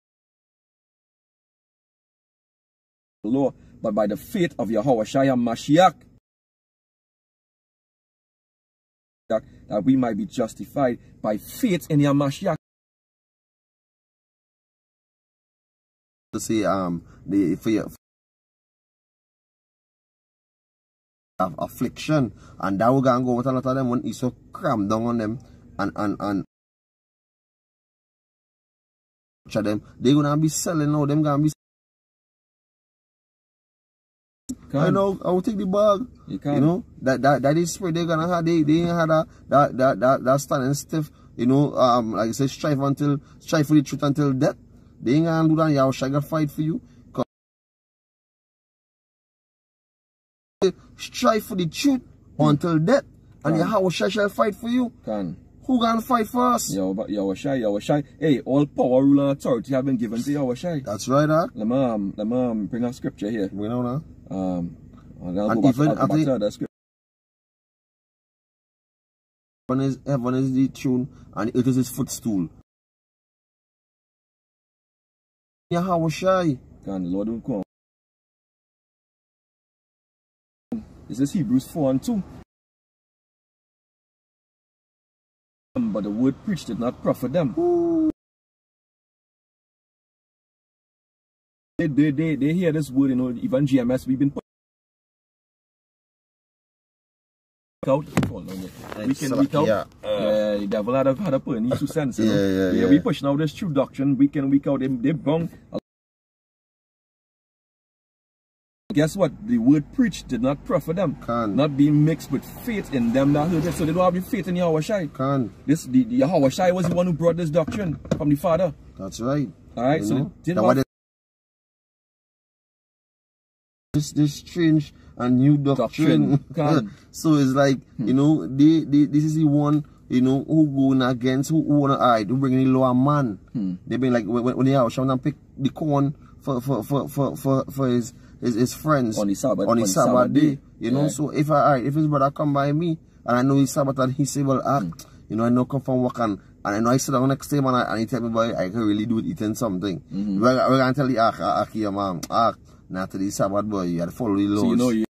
law, but by the faith of Yahweh Shai Mashiach, that we might be justified by faith in Yamashiach. To see um the fear of affliction, and that we're gonna go with a lot of them when he's so crammed down on them and and and them, they're gonna be selling now, them gonna be I know I will take the bag. You can't. You know that that that is spirit they're gonna have. They they ain't had that that that that, that standing stiff. You know, um, like I said, strive until strive for the truth until death. They ain't gonna do that. Y'all shall fight for you. Strive for the truth hmm. until death, and Yahweh shall fight for you. Can. Who gonna fight for us? Yahweh, Yahweh Shai, Yahweh Shai. Hey, all power, rule, and authority have been given to Yahweh Shai. That's right, huh? Let me, um, let me um, bring a scripture here. We know now. Um, and I'll and go back, even, I'll go back to that scripture. Heaven is, heaven is the throne, and it is his footstool. Yahweh Shai. Can the Lord don't come. This is Hebrews four and two. But the word preached did not profit them. Ooh. They, they, they, they hear this word, you know, even G M S, we've been put out. We can week out. Yeah. Uh, the devil had a, had a put in two cents. You know? yeah, yeah, yeah, yeah. We pushing out this true doctrine week in, week out. They, they bring. Guess what? The word preached did not profit them. Can. Not being mixed with faith in them that heard it. So they don't have the faith in Yahweh Shai. Can. This, the, the Yahweh Shai was the one who brought this doctrine from the Father. That's right. Alright, you so know? they That have this, this strange and new doctrine. doctrine. So it's like, hmm. you know, they, they this is the one, you know, who going against, who, who wanna, alright, who bring the lower man. Hmm. They been like, when, when they are trying to pick the corn for, for, for, for, for, for his, His, his friends on the Sabbath, on the Sabbath, Sabbath day, day, you know. Yeah. So if I, if his brother come by me and I know he's Sabbath and he say, well, ah, mm. you know, I know come from work and, and I know I sit down next to him and, I, and he tell me, boy, I can really do it eating something. Mm-hmm. We're, we're gonna tell the ah, ah, ah, man, ah, not to the Sabbath, boy, you had to follow the laws. So you know, you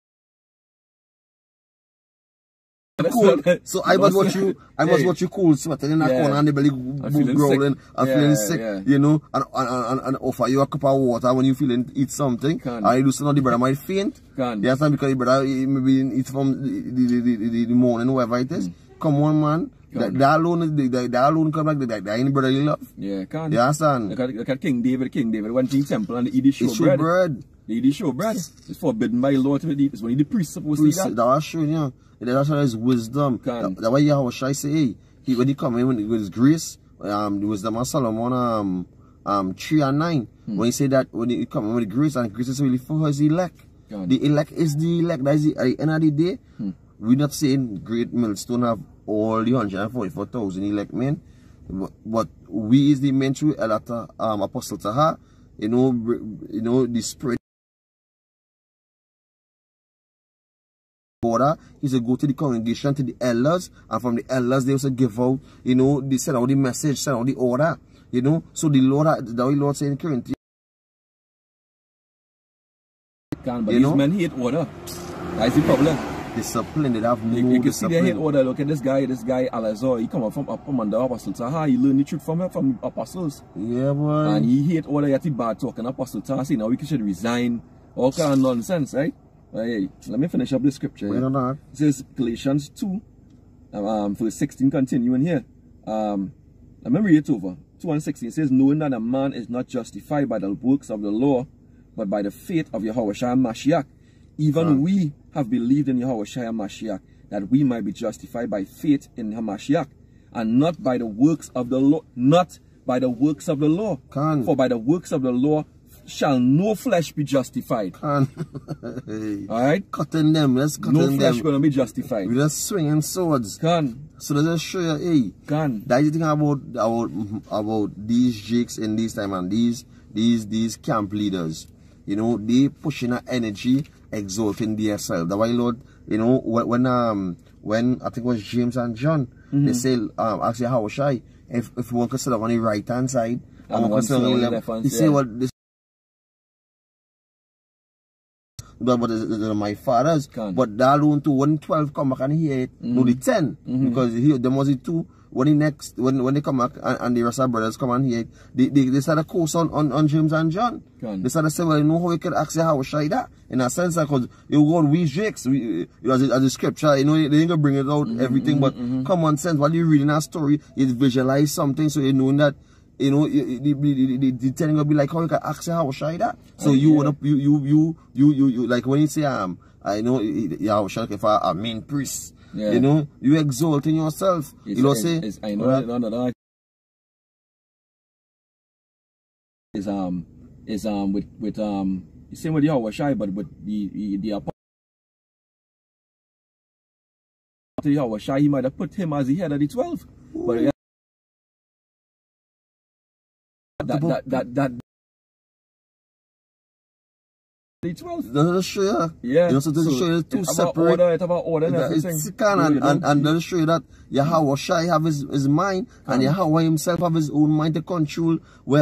cool. So I must watch you. I must watch you cool sweating in that yeah. corner and the belly growling and yeah, feeling sick. Yeah. You know, and, and, and, and offer you a cup of water when you feeling eat something. Can. And you do something, the brother might faint. Can. Yes, and because the brother maybe eat from the the, the, the, the morning, whatever it is. Mm. Come on, man. That, that alone, that, that alone come back. That, that ain't brother you love. Yeah, can. You understand? Look at, look at King David. King David went to the temple and he eat show bread. bread. They eat show bread. It's forbidden by law to eat. It's only the priest supposed priest, to eat that. That was showing you. That's why his wisdom. That, that's why Yahweh Shai say, hey, he, when he come in with his grace, um, the wisdom of Solomon, um, um, three and nine. Hmm. When he say that, when he come in with grace, and grace is really for his elect. God. The elect is the elect. That is the, at the end of the day, hmm. we're not saying Great Millstone have all the one hundred forty-four thousand elect men, but, but we is the men through Elata, um, Apostle Taha, you know, you know, the spirit. Order, he said go to the congregation, to the elders, and from the elders they also give out, you know, they send out the message, send out the order, you know. So the Lord, the Lord saying in Corinthians, but you these know? Men hate order. That's the problem. Discipline, they have no you, you can discipline. See they hate order. Look at this guy, this guy Alazar, he come up from up from under Apostle Taha, he learned the truth from him, from the apostles. Yeah, boy. And he hate order, yet he bad talking Apostle Taha, saying now we should resign, all kind of nonsense, right? Hey, let me finish up the scripture. Wait on that. It says Galatians two, um, verse sixteen, continuing here. Um, let me read it over. two and sixteen. It says, knowing that a man is not justified by the works of the law, but by the faith of Yahweh Shai Mashiach. Even uh. we have believed in Yahweh Shai Mashiach, that we might be justified by faith in Hamashiach, and not by the works of the law. Not by the works of the law. Can. For by the works of the law shall no flesh be justified. Can. Hey. Alright? Cutting them, let's cut no them. No flesh gonna be justified. We're just swinging swords. Can. So let's just show you, hey. Can. That's the thing about about about these jakes in this time and these these these camp leaders. You know, they pushing that energy, exalting themselves. That's why, Lord, you know, when, when um when I think it was James and John, mm-hmm. they say um actually how shy if if one could sit on the right hand side and, and one could sit on the left, left they say yeah. what this. But, but uh, my fathers, Can. But that alone to one twelve come back and hear it, mm-hmm. no the ten, mm-hmm. because he them was the two. When the next when when they come back and, and the rest of brothers come and hear it, they they, they started course on, on, on James and John. Can. They started saying, well, you know how you can actually how shy that in a sense because you go we jakes, we as a, as a scripture, you know they ain't gonna bring it out mm-hmm, everything, mm-hmm, but mm-hmm. common sense while you reading that story, you visualize something, so you know that you know, the, the, the, the, the telling will be like, how you can ask how shy that? So uh, you yeah. wanna, you, you, you, you, you, you, like when you say, um, I know, yeah, shy if I a main priest, yeah. you know, you exalting yourself. It's, you know, it's, say, it's, I know, right? no, no, no. Is um, is um, with, with um, the same with Yahweh Shai, but with the, the, the apostle Yahweh Shai, he might have put him as the head of the twelve. Ooh. But yeah, that, that, that, that, the twelve. Does show you? Yeah. You know, so does so show you two it's separate. About order, it's about order and everything. It's can and, and, and does show you that Yahweh Shai have his, his mind, can. And Yahweh himself have his own mind to control where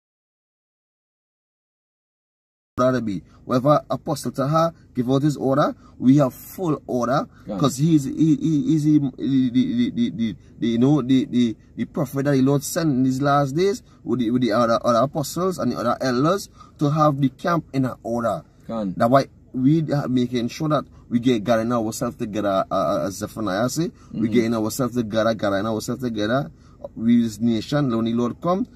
rather be. Wherever Apostle Taha give out his order, we have full order because he's he, he he's the, the, the, the, the, the you know the, the the prophet that the Lord sent in these last days with the with the other, other apostles and the other elders to have the camp in an order. Can. That's why we are making sure that we get gathering ourselves together, uh, as Zephaniah say, mm-hmm. we getting ourselves together, gathering ourselves together. We this nation, when the Lord come,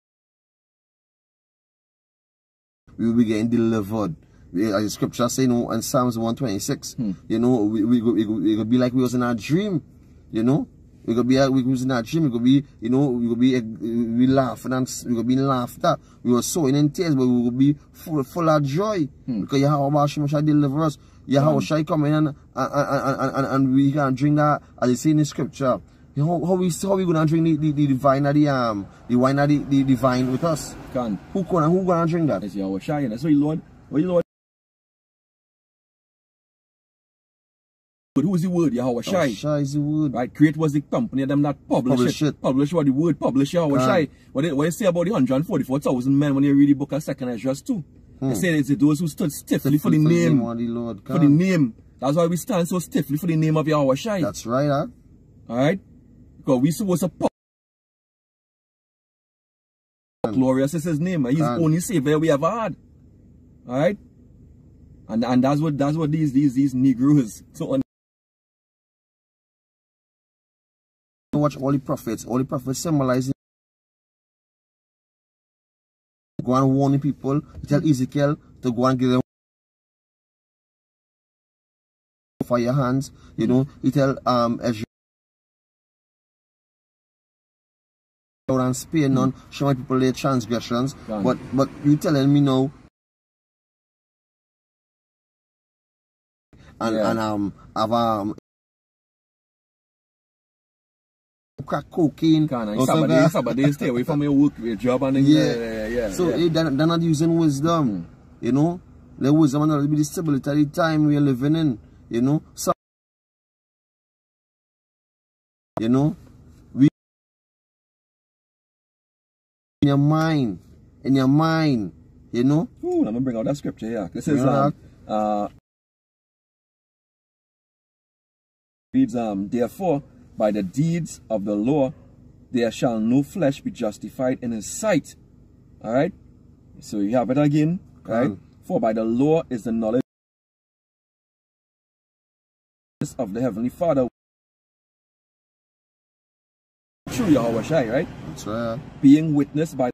we will be getting delivered. We, as the scripture say, you know, in Psalms one twenty-six, hmm. you know, we we go, we, go, we go be like we was in a dream, you know. We could be like we was in a dream. We could be, you know, we could be we laughing and we could be in laughter. We were sowing in tears, but we would be full full of joy hmm. because Yahweh shall deliver us. Yahweh shall come in and and, and, and and we can drink that as you see in the scripture. You know, how we how we gonna drink the, the, the divine the um the wine the, the divine with us? Can. Who gonna who gonna drink that? It's Yahweh Shai, and that's why Lord, why Lord. But who is the word? Yahweh Shai. Yahweh Shai is the word. Right? Create was the company of them that publish, publish it. it. Publish what the word publish Yahweh Shai. What they, what they say about the one hundred forty-four thousand men when you read the book of Second Ezra too. Hmm. They say it's those who stood stiffly for the for name. The name the Lord, for the name. That's why we stand so stiffly for the name of Yahweh Shai. That's right, huh? Alright? Because we supposed to glorious is his name. He's the only savior we ever had. Alright? And and that's what that's what these these these Negroes so on. Watch all the prophets, all the prophets symbolizing go and warn the people, tell Ezekiel to go and give them for your hands, you know, he tell um Ezra and spare none, show my people their transgressions. Gone. But but you telling me now and, yeah. and um have um crack cocaine. Can somebody somebody stay away from your work, your job and yeah. yeah, yeah, yeah. So yeah. They're, they're not using wisdom, mm. you know. The wisdom and the stability at the time we're living in, you know. So you know, we in your mind, in your mind, you know. Ooh, let me bring out that scripture here. This is um, uh reads um therefore by the deeds of the law there shall no flesh be justified in his sight. Alright? So you have it again, right? Mm. For by the law is the knowledge of the Heavenly Father. True Yahweh Shai, right? That's right. Being witnessed by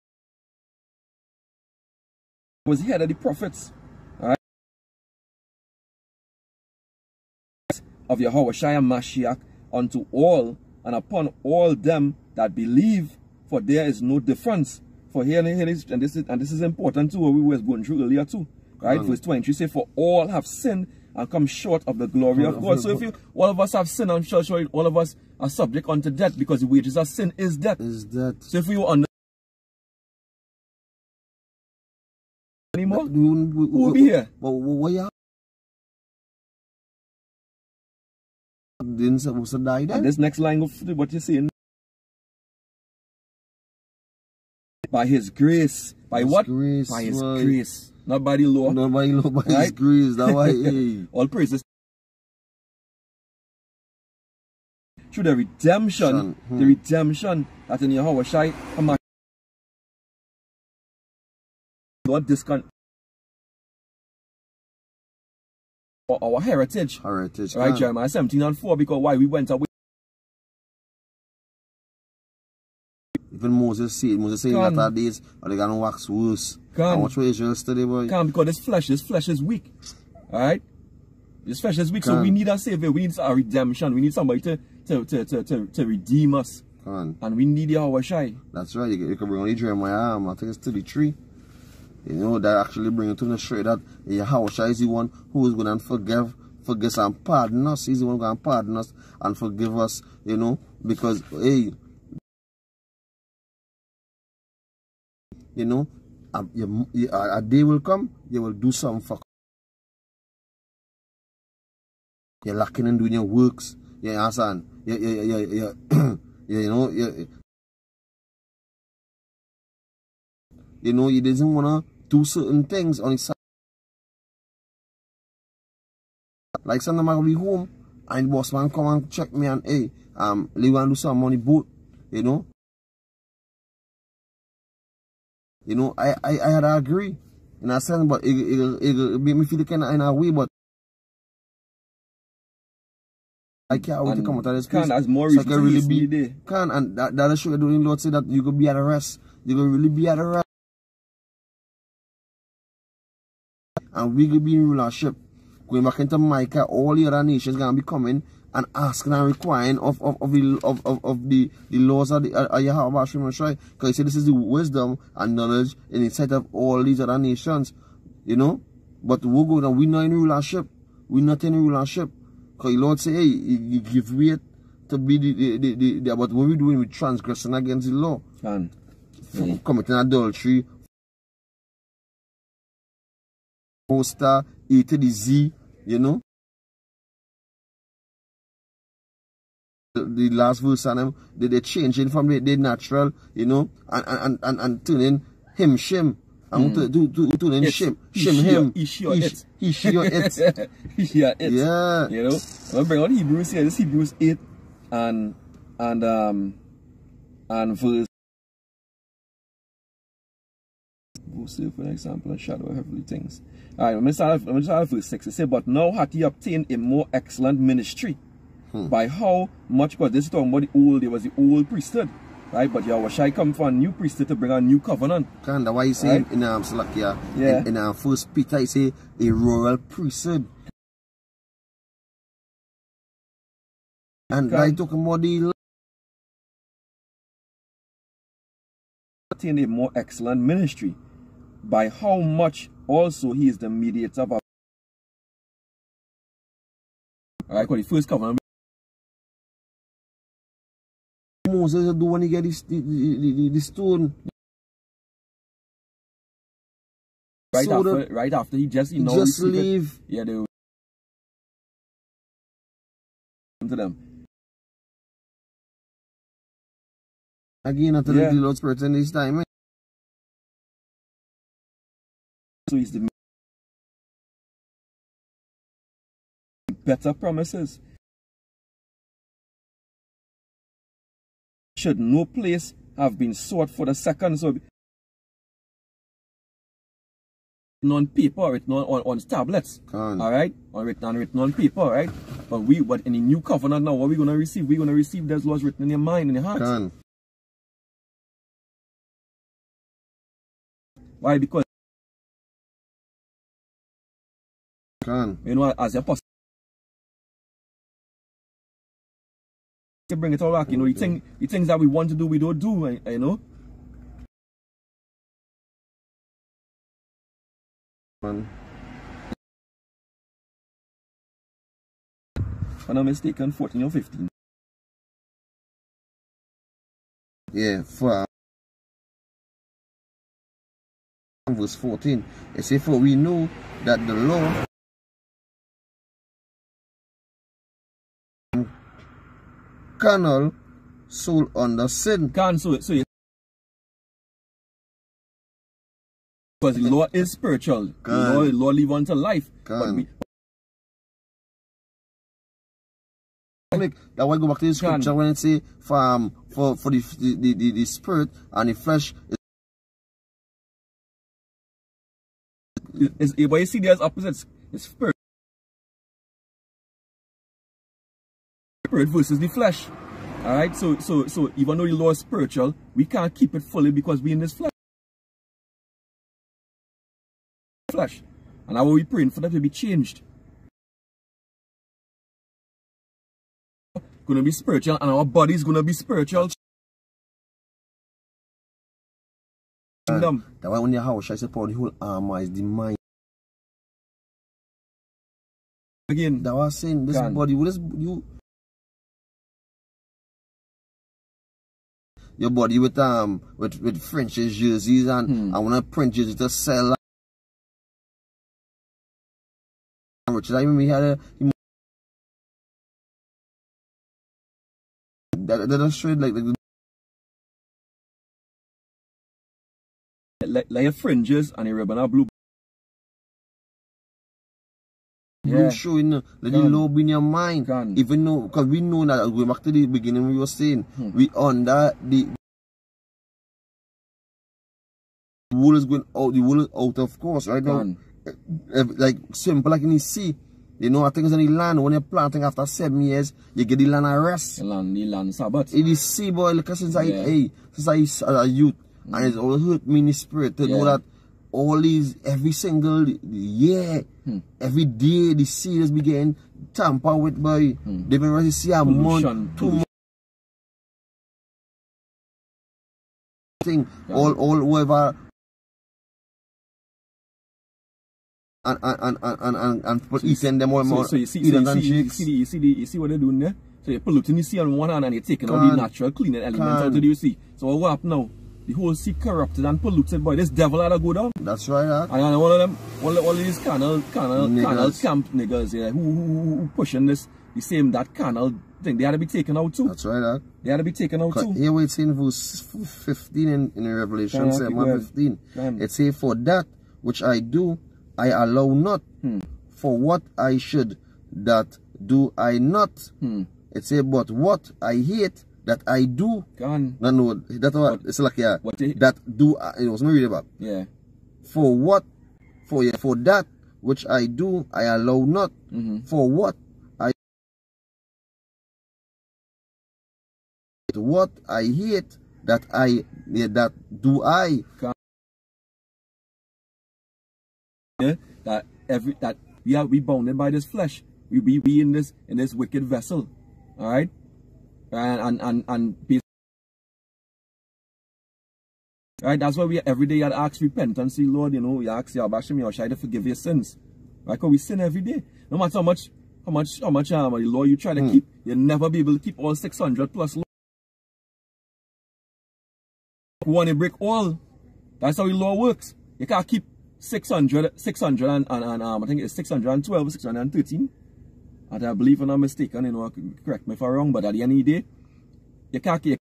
was the head of the prophets. Alright? Of Yahweh Shai and Mashiach unto all and upon all them that believe, for there is no difference. For here and here is, and this is and this is important too, what we were going through earlier too. Right? Verse twenty-three say, for all have sinned and come short of the glory of God. So if you all of us have sinned, I'm sure, sure all of us are subject unto death, because the wages of sin is death. Is death. So if we were under anymore, but, we, we, who will be here? But what you didn't supposed to die then? And this next line of what you're saying. By his grace. By his what? Grace, by his right. grace. Not by the law. Not by the law, by right? his grace. That's why. Hey. All praises. Through the redemption, hmm. the redemption that in Yahweh Shai, Lord discount our heritage. Heritage. Right, man. Jeremiah seventeen and four, because why we went away. Even Moses said, Moses saying Can. that days are they gonna wax worse. Can. And watch what Israel study, boy. Can't, because this flesh, this flesh is weak. Alright? This flesh is weak, Can. so we need a savior, we need a redemption, we need somebody to to to to, to, to redeem us. Can. And we need Yahweh Shai. That's right, you, you can bring on the Jeremiah, um, I think it's thirty-three. You know, that actually bring it to the straight that Yahweh Shai is the one who is going to forgive, forgive and pardon us. He's the one going to pardon us and forgive us, you know, because, hey, you know, a, a, a day will come, you will do something for you're lacking in doing your works, you understand? You, you, you, you, you, you know, you, you know, you doesn't want to do certain things on his side. Like sometimes I will be home and the boss man come and check me and hey, um, you want to do something on the boat, you know? You know, I I, I had to agree in a sense, but it it, it, it made me feel kind of in a way, but I can't wait to come out of this place. Can, as more so reason I can really be there. Can, and that that show you doing Lord say that you could be at a rest. You could really be at a rest. And we could be in rulership. Going back into Micah, all the other nations gonna be coming and asking and requiring of of, of the of, of, of the, the laws of the of Yahweh Hashem Shai. Because he said this is the wisdom and knowledge in the sight of all these other nations. You know? But we're going on, we're not in rulership. We're not in rulership. Because the Lord say, hey, you give weight to be the, the, the, the, the but what we're doing with transgressing against the law. Can. Yeah. Committing adultery, poster, A to the Z, you know. The, the last verse on them, they, they changing from the, the natural, you know, and and, and, and turning him, shim. I'm mm. to, to, to, turning shim, shim him. He, she, or it. He, she, or it. He, or it. Yeah. You know, I'm going to bring out Hebrews here. This is Hebrews eight and, and, um, and verse. See, for example, a shadow of heavenly things. Alright, let me start let me start with verse six. It says, but now hath he obtained a more excellent ministry. Hmm. By how much, because this is talking about the old, there was the old priesthood. Right? But Yahweh Shai come for a new priesthood to bring a new covenant. Kind of why you say right? in um Salakia, yeah. in, in um, First Peter, he say a royal priesthood. And I talking about the obtained a more excellent ministry. By how much also he is the mediator of our. Alright, because the first covenant. Moses do when he get this, the, the, the, the stone. Right so after, right after he just, you know, just leave. Yeah, they will come to them. Again, until yeah. the Lord's Spirit in this time. Eh? So he's the better promises. Should no place have been sought for the second, so written on paper, written on, on, on tablets, all right, or written on written on paper, all right. But we, but in the new covenant now, what we gonna receive? We're gonna receive those laws written in your mind, in your heart. Can. Why? Because Can. you know, as a apostle, to bring it all back, you know, the, thing, the things that we want to do, we don't do, you know. Man. If I'm not mistaken, fourteen or fifteen. Yeah, for verse fourteen, it says, for we know that the law carnal soul under sin. Can so so because the law is spiritual. The law, the law live unto life. But we, that why go back to the scripture can. When it say for um, for for the the, the the spirit and the flesh is, is, but you see there's opposites. It's spirit. Spirit versus the flesh. Alright, so so so even though the law is spiritual, we can't keep it fully because we in this flesh. Flesh. And now we're praying for that to be changed. Gonna be spiritual, and our body is gonna be spiritual. That's why when your house I support the whole armor is the mind. Again, that was saying this can. body, this, you your body with um with with French's jerseys and hmm. I wanna print jerseys to sell. Which I remember he had a he, that that straight like, like like like your fringes and a ribbon of blue. blue Yeah. showing let the law be in your mind. Can. Even though because we know that going back to the beginning we were saying hmm. we under the wool is going out, the wool is out of course right Can. now. Like simple like in the sea. You know, I think it's in the land when you're planting after seven years, you get the land a rest. The land, the land Sabbath. In the sea boy, like since I yeah. hey, since I a youth, mm. and it's all hurt me in the spirit to yeah. know that all these every single year, hmm. every day the sea is beginning tamper with by hmm. they've been ready to see a month, two months thing, yeah. all all whoever and and and and and, and people so eating them all so, more. So you see, so you, see, you, see the, you see the you see what they're doing there? So you're polluting the sea on one hand and you're taking all the natural cleaning elements out of the sea. So what happened now? The whole sea corrupted and polluted by this devil had to go down. That's right, huh? And, and one of them, all, all of these canal, canal, canal camp niggas, yeah, who, who, who pushing this, the same that canal thing, they had to be taken out too. That's right, huh? They had to be taken out too. Here we see in verse fifteen in, in Revelation seven fifteen. It says, for that which I do, I allow not. Hmm. For what I should, that do I not. Hmm. It says, but what I hate, that I do. Gone. No, no, that's what, what it's like, yeah. What they, that do, I, it was not read about. Yeah. For what, for yeah, for that which I do, I allow not. Mm-hmm. For what I, what I hate, that I, yeah, that do I. Gone. Yeah, that every that we are we bounded by this flesh. We we be in this in this wicked vessel. All right, and and and and be, right. That's why we every day had ask repentance, see Lord. You know, we ask Yahweh or Shai to forgive your sins. Right? Because we sin every day. No matter how much how much how much um the law you try to hmm. keep, you'll never be able to keep all six hundred plus law. One to break all. That's how the law works. You can't keep six hundred, six hundred and, and, and um, I think it's six hundred twelve, six hundred thirteen. And I believe I'm not mistaken, you know, correct me if I'm wrong, but at the end of the day, you can't keep.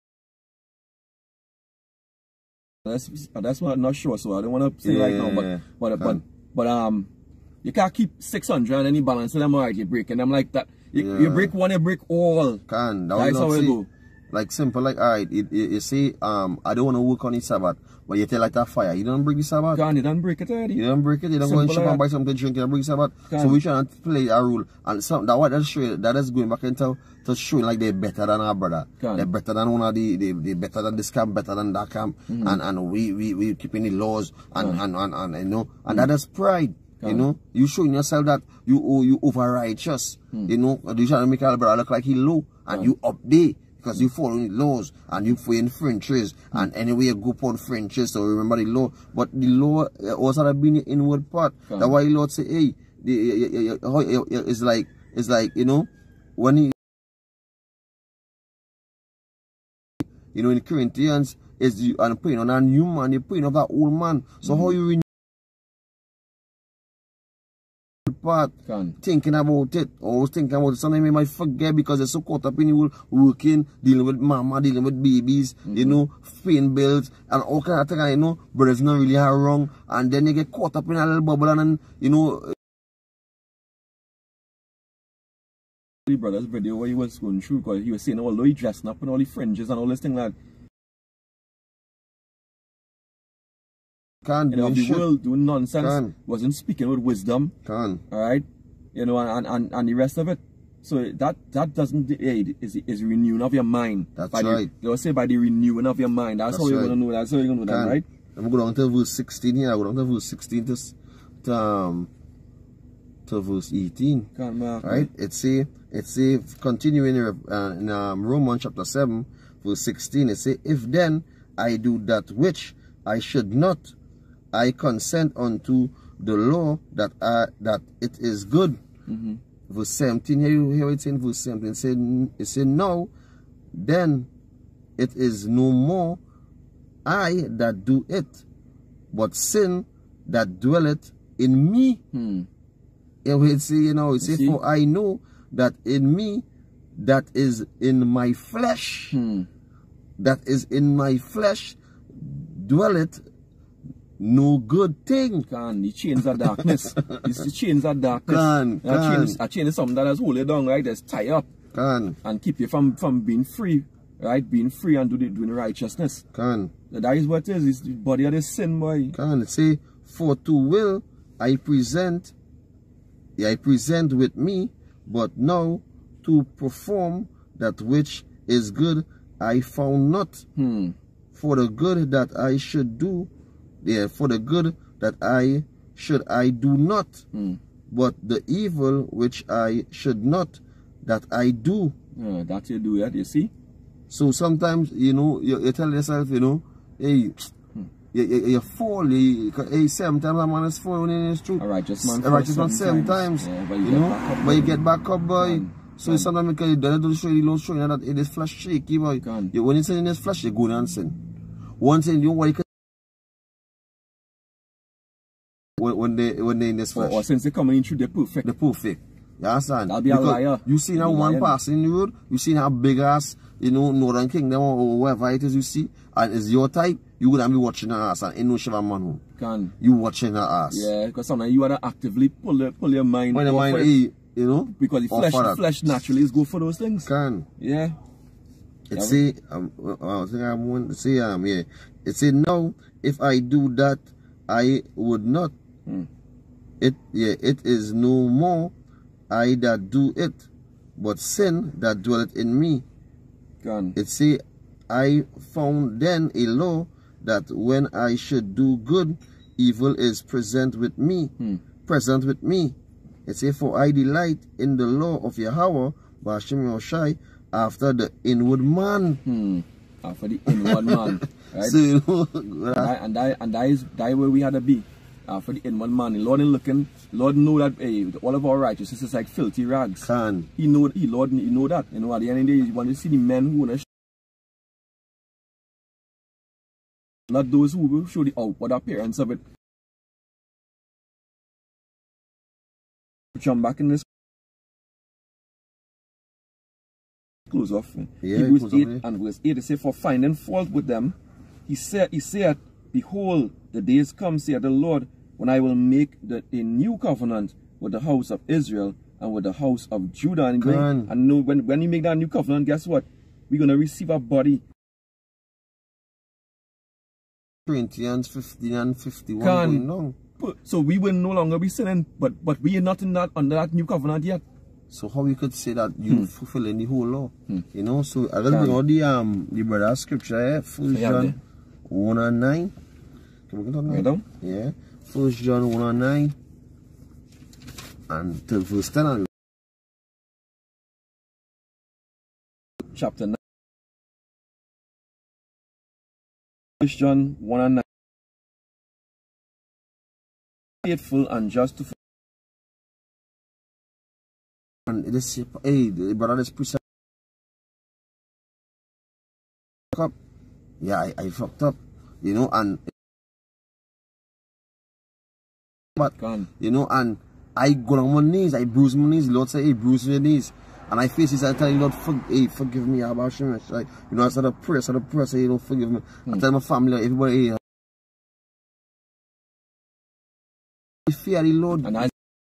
That's, that's what I'm not sure, so I don't want to say yeah, right now, but, but, but, but, um, you can't keep six hundred and any balance of them, alright, you're breaking them like that. You, yeah. you break one, you break all. Can, that that's how it go. Like simple, like alright, you, you, you say, um, I don't want to work on the Sabbath, but you tell like that fire, you don't break the Sabbath. Can, you don't break it already. You don't break it, you don't simple go and shop and buy something to drink, you don't break the Sabbath. Can. So we trying to play a rule, and some, that what that's showing, that is going back into to showing like they're better than our brother. Can. They're better than one of the, they, they're better than this camp, better than that camp, mm-hmm. and, and we, we, we keeping the laws, and, and, and, and, and, you know, and mm-hmm. that is pride. Can. You know, you showing yourself that you oh, you over righteous, mm. you know, you trying to make our brother look like he low, and Can. you up there. Because you following the laws and you following Frenches mm. and anyway you go upon Frenches, so remember the law. But the law also have been your inward part. Come. That's why the Lord say, hey, the, it's like it's like you know when he, you know in Corinthians is you and praying on a new man, you're praying of that old man. So mm. how you renew part Can. thinking about it, always thinking about it. Sometimes you might forget because they're so caught up in you working, dealing with mama, dealing with babies, mm-hmm. you know, paying bills and all kind of things, you know, but it's not really how wrong, and then you get caught up in a little bubble and then, you know. The brother's video where he was going through, because he was saying, although he dressing up and all the fringes and all this thing like that, Can you know, the shit. world doing nonsense, Can. wasn't speaking with wisdom. Can. Alright? You know, and, and, and the rest of it. So that that doesn't aid is is renewing of your mind. That's by right. The, they'll say by the renewing of your mind. That's, That's how you're right. gonna know. That's how you're gonna know that, right? I'm going down to verse sixteen here. I go down to verse sixteen to, to um to verse eighteen. Can, Mark, right? It say it say continuing uh, in um, Romans chapter seven verse sixteen. It say, if then I do that which I should not, I consent unto the law that I, that it is good. Mm-hmm. Verse seventeen, here you hear it in verse seventeen. It said, it said, now then it is no more I that do it, but sin that dwelleth in me. Hmm. Yeah, it say, you know, it say, see? for I know that in me, that is in my flesh, Hmm. that is in my flesh, dwelleth no good thing. Can the chains of darkness? It's the chains of darkness. Can, a chain, is, can. a chain is something that has hold you down, right? That's tie up Can, and keep you from from being free, right? Being free and do the, doing righteousness. can, That is what it is. It's the body of the sin, boy. can. It say, for to will I present, yeah, I present with me, but now to perform that which is good I found not. Hmm. For the good that I should do, yeah, for the good that I should I do not, Hmm. but the evil which I should not, that I do. Yeah, that you do, yeah, you see? So sometimes, you know, you, you tell yourself, you know, hey, Hmm. you, you, you fall, you, hey, sometimes a man is falling in his truth. A righteous man A righteous man falls seven sometimes. times, Yeah, but you, you get know, back up, but you boy. get back up, boy. Can, So can. sometimes because you don't show you don't show you that it is flesh shaky, boy. Can. You, when you sin in his flesh, you go down and sin. One thing, you know what you can when, when they when they in this Or, flesh. or since they're coming in through the perfect. The perfect. You understand? That'll be a Because liar. You see now Be one lying. passing in the road, you see how big ass, you know, Northern Kingdom or wherever it is you see, and it's your type, you wouldn't be watching her ass and ain't no shiver man who. Can. You watching her ass. Yeah, because sometimes you want to actively pull, the, pull your mind When the off mind, it, hey, you know, because the off flesh, of the that. flesh naturally is good for those things. Can. Yeah. It Yeah, say, um, I think I want to say, um, yeah. It say, now, if I do that, I would not. Hmm. It, yeah, it is no more I that do it, but sin that dwelleth in me. Can. It say, I found then a law that when I should do good, evil is present with me. Hmm. Present with me. It say, for I delight in the law of Yahweh, Bashim Yoshai, after the inward man. Hmm. Uh, for the inward man. Right? So, you know, and, that, and, that, and that is that is where we had to be. Uh, for the inward man. The Lord is looking, Lord know that hey, all of our righteousness is like filthy rags. can. He know he Lord he know that. You know, at the end of the day, you want to see the men who wanna not those who will show the outward appearance of it. Jump back in this close off. Yeah, Hebrews close eight off, yeah. and verse eight, it says, for finding fault with them, he said, he said, behold, the days come, saith the Lord, when I will make the, a new covenant with the house of Israel and with the house of Judah. And, Can. and know, when, when you make that new covenant, guess what? We're going to receive a body. Corinthians fifteen and fifty-one Can. going on. So we will no longer be sinning, but but we are not in that under that new covenant yet. So how you could say that you Hmm. fulfilling the whole law? Hmm. You know, so I will Can. bring out the um the brother scripture here, First Yeah, John there. one and nine. Can we get on Right that? down. Yeah. First John one and nine and till verse ten and Chapter nine. First John one and nine. Faithful and just to and this hey the brother is preaching up. Yeah, I, I fucked up. You know, and but Can. you know, and I go on my knees, I bruise my knees. Lord say, hey, bruise your knees. And I face this, I tell you, Lord, for, hey, forgive me, Abba Shemesh. Like, you know, I said a prayer, I said a prayer, say, you know, forgive me. Hmm. I tell my family, everybody, hey, I fear the Lord. And I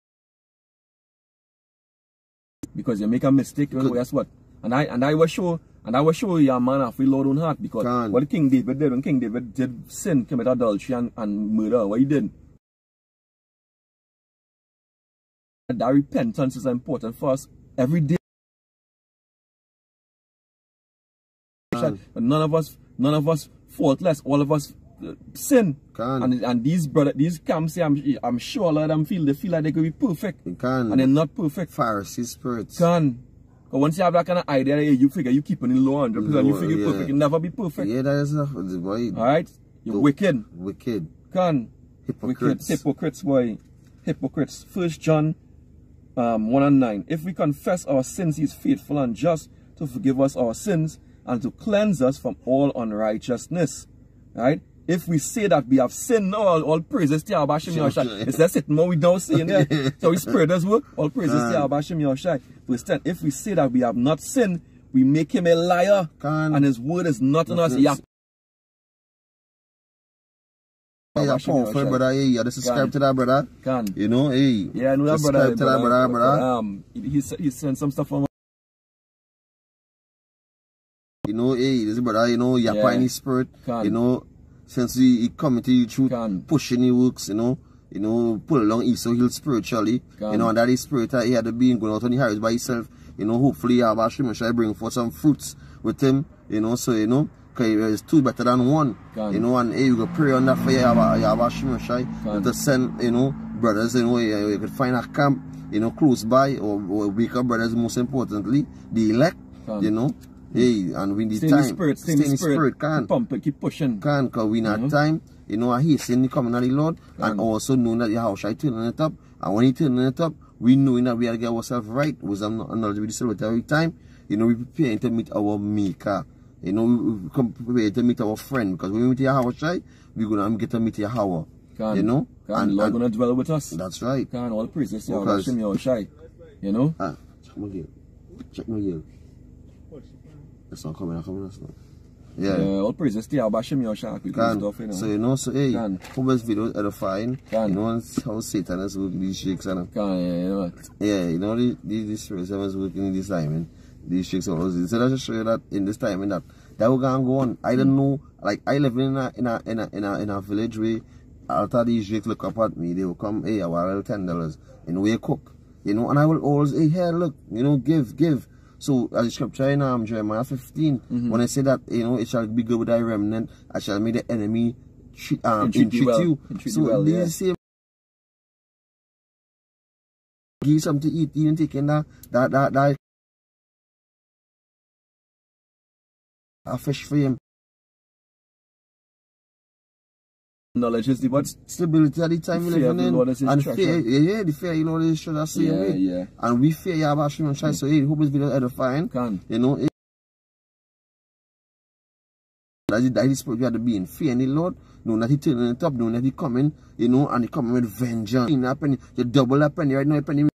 because you make a mistake, you know, guess what? And I and I will show and I will show you a man after the Lord own heart, because Can. what King David did when King David did sin, commit adultery and, and murder, what he did. That repentance is important for us every day. Can. But none of us, none of us faultless. All of us uh, sin. Can. And and these brother, these camps, I'm I'm sure a lot of them feel they feel like they could be perfect. Can. And they're not perfect. Pharisee spirits. Can. But once you have that kind of idea, you figure you keeping in law one hundred percent. You figure yeah. perfect. You never be perfect. Yeah, that is a boy. Alright? You're The- wicked. Wicked. Can. Hypocrites. Wicked. Hypocrites, boy. Hypocrites. First John um, one and nine. If we confess our sins, he is faithful and just to forgive us our sins and to cleanse us from all unrighteousness. Right? If we say that we have sinned, all, all praises to Yahweh Shem Yahushai. Is that it? More we don't say in there. So his spirit does work. All praises to Yahweh Shem Yahushai. Verse ten. If we say that we have not sinned, we make him a liar. Can. And his word is not in us. Yeah. Hey, you're powerful, brother. Hey, you have to subscribe to that, brother. Can. You know, hey. Yeah, I know that, subscribe brother. to that, brother, brother. Um, he, he, he sent some stuff from. You know, hey, this brother, you know, you're Yeah. finding spirit. Can. You know, since he, he coming to you through Can. pushing his works, you know, you know, pull along Esau Hill spiritually. Can. You know, and that is spirit that he had to be going out on the highways by himself. You know, hopefully Yahweh Shem shall bring forth some fruits with him. You know, so you know, because it's two better than one. Can. You know, and hey, you go pray on that for Yahweh Yahweh Shem shall Can. to send, you know, brothers, you know, you, you could find a camp, you know, close by, or, or wake up brothers, most importantly, the elect, Can. you know. Hey, and we need Stay time. in the spirit, stay in the spirit. Can. Keep pumping, keep pushing. Can, because we need Mhm. time. You know, he is in the coming of the Lord, and Can. also knowing that the house shall turn it up. And when he turn it up, we knowing that we have to get ourselves right. Wisdom and knowledge we celebrate every time. You know, we prepare to meet our maker. You know, we, we come prepare to meet our friend, because when we meet Yahweh Shai, we're going to get to meet Yahweh. Can. You know? Can. And, Lord and gonna dwell with us. that's right. Can. All praises to Yahweh Because- Shem Yahushai. You know? Ah, check my gear. Check my gear. That's not coming, not coming, that's not. Yeah. Yeah, all praises to Yahweh Shem Yahushai. We do Can. stuff, you know. So you know, so hey, Can. hope this video is edifying. Can. You know how Satan is working these tricks and Can, yeah, you know. yeah, you know these these spirits is working in this timing. These tricks are always so that's just show you that in this timing that that we're gonna go on. I don't know, like I live in a in a in a in a, in a village where after these tricks look up at me, they will come, hey, I want ten dollars and we cook. You know, and I will always, hey, here, look, you know, give, give. So, as the scripture in um, Jeremiah fifteen, Mm-hmm. when I say that, you know, it shall be good with thy remnant, I shall make the enemy treat, um, Entreat you entreat well. you. Entreat So, you well, this yeah. is the same. Give you something to eat, even taking that, that, that, that, a fish for him. Knowledge is the what? Stability at the time we Fear of living the in. Lord is his And treasure. fear, yeah, yeah, the fear, you know, is the same Yeah, way. yeah. And we fear Yahweh Shem Shai, so hey, hope this video edifying. Can. You know, it, that is that is spirit we have to be in fear in the Lord. Knowing that he turning it up, knowing that he coming, you know, and he coming with vengeance. You know, penny, you double that penny right now, penny.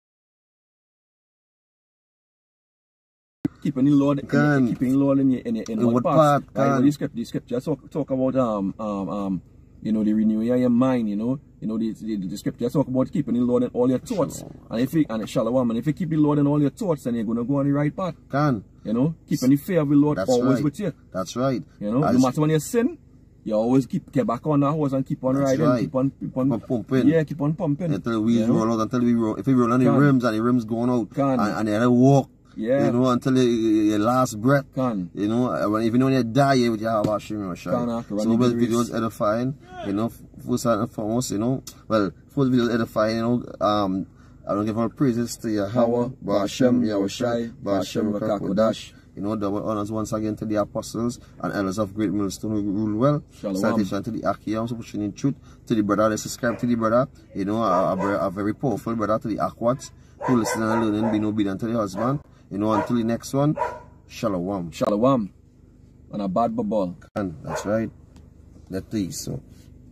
Keeping the Lord, in your, Can. keeping the Lord in your in your in, In what what part? part? Right, Can. when the script, the scripture talk talk about um um um you know the renewing of your mind. You know, you know the the, the scripture talk about keeping the Lord in all your thoughts. Shalom. And if you and shalom, and if you keep the Lord in all your thoughts, then you're gonna go on the right path. Can. You know, keeping the fear of the Lord That's always right. with you. That's right. You know, As- no matter when you sin, you always keep get back on that horse and keep on That's riding, right. keep on keep on Keep on pumping. Yeah, keep on pumping. Until we you know? roll out, until we roll. If we roll on the Can. rims and the rims going out, Can. and, and then walk, Yeah. you know, until your, your last breath. Can. You know, when, even when you die, you with Yahweh Shem Shai. Can, after So running this the video race. is edifying, you know, first and foremost, you know, well, first video is edifying, you know, um, I don't give all praises to Yahweh, Ba'ashem, Yahushai, Ba'ashem, Rakakodash. You know, double honors once again to the apostles and elders of Great Millstone who rule well. Shalom. Citation to the Akiyam, so pushing in truth. To the brother that subscribe to the brother, you know, a, a, a very powerful brother to the Akwats, who listen and learn, being obedient to the husband. You know, until the next one, Shalom. Shalom. On a bad bubble. And that's right. That is so.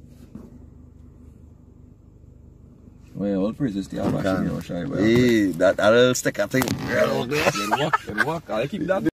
Well, all praises to Yahweh Shem Yahushai. Well, Hey, that, that little stick, I think. Good work, good work. I'll keep that.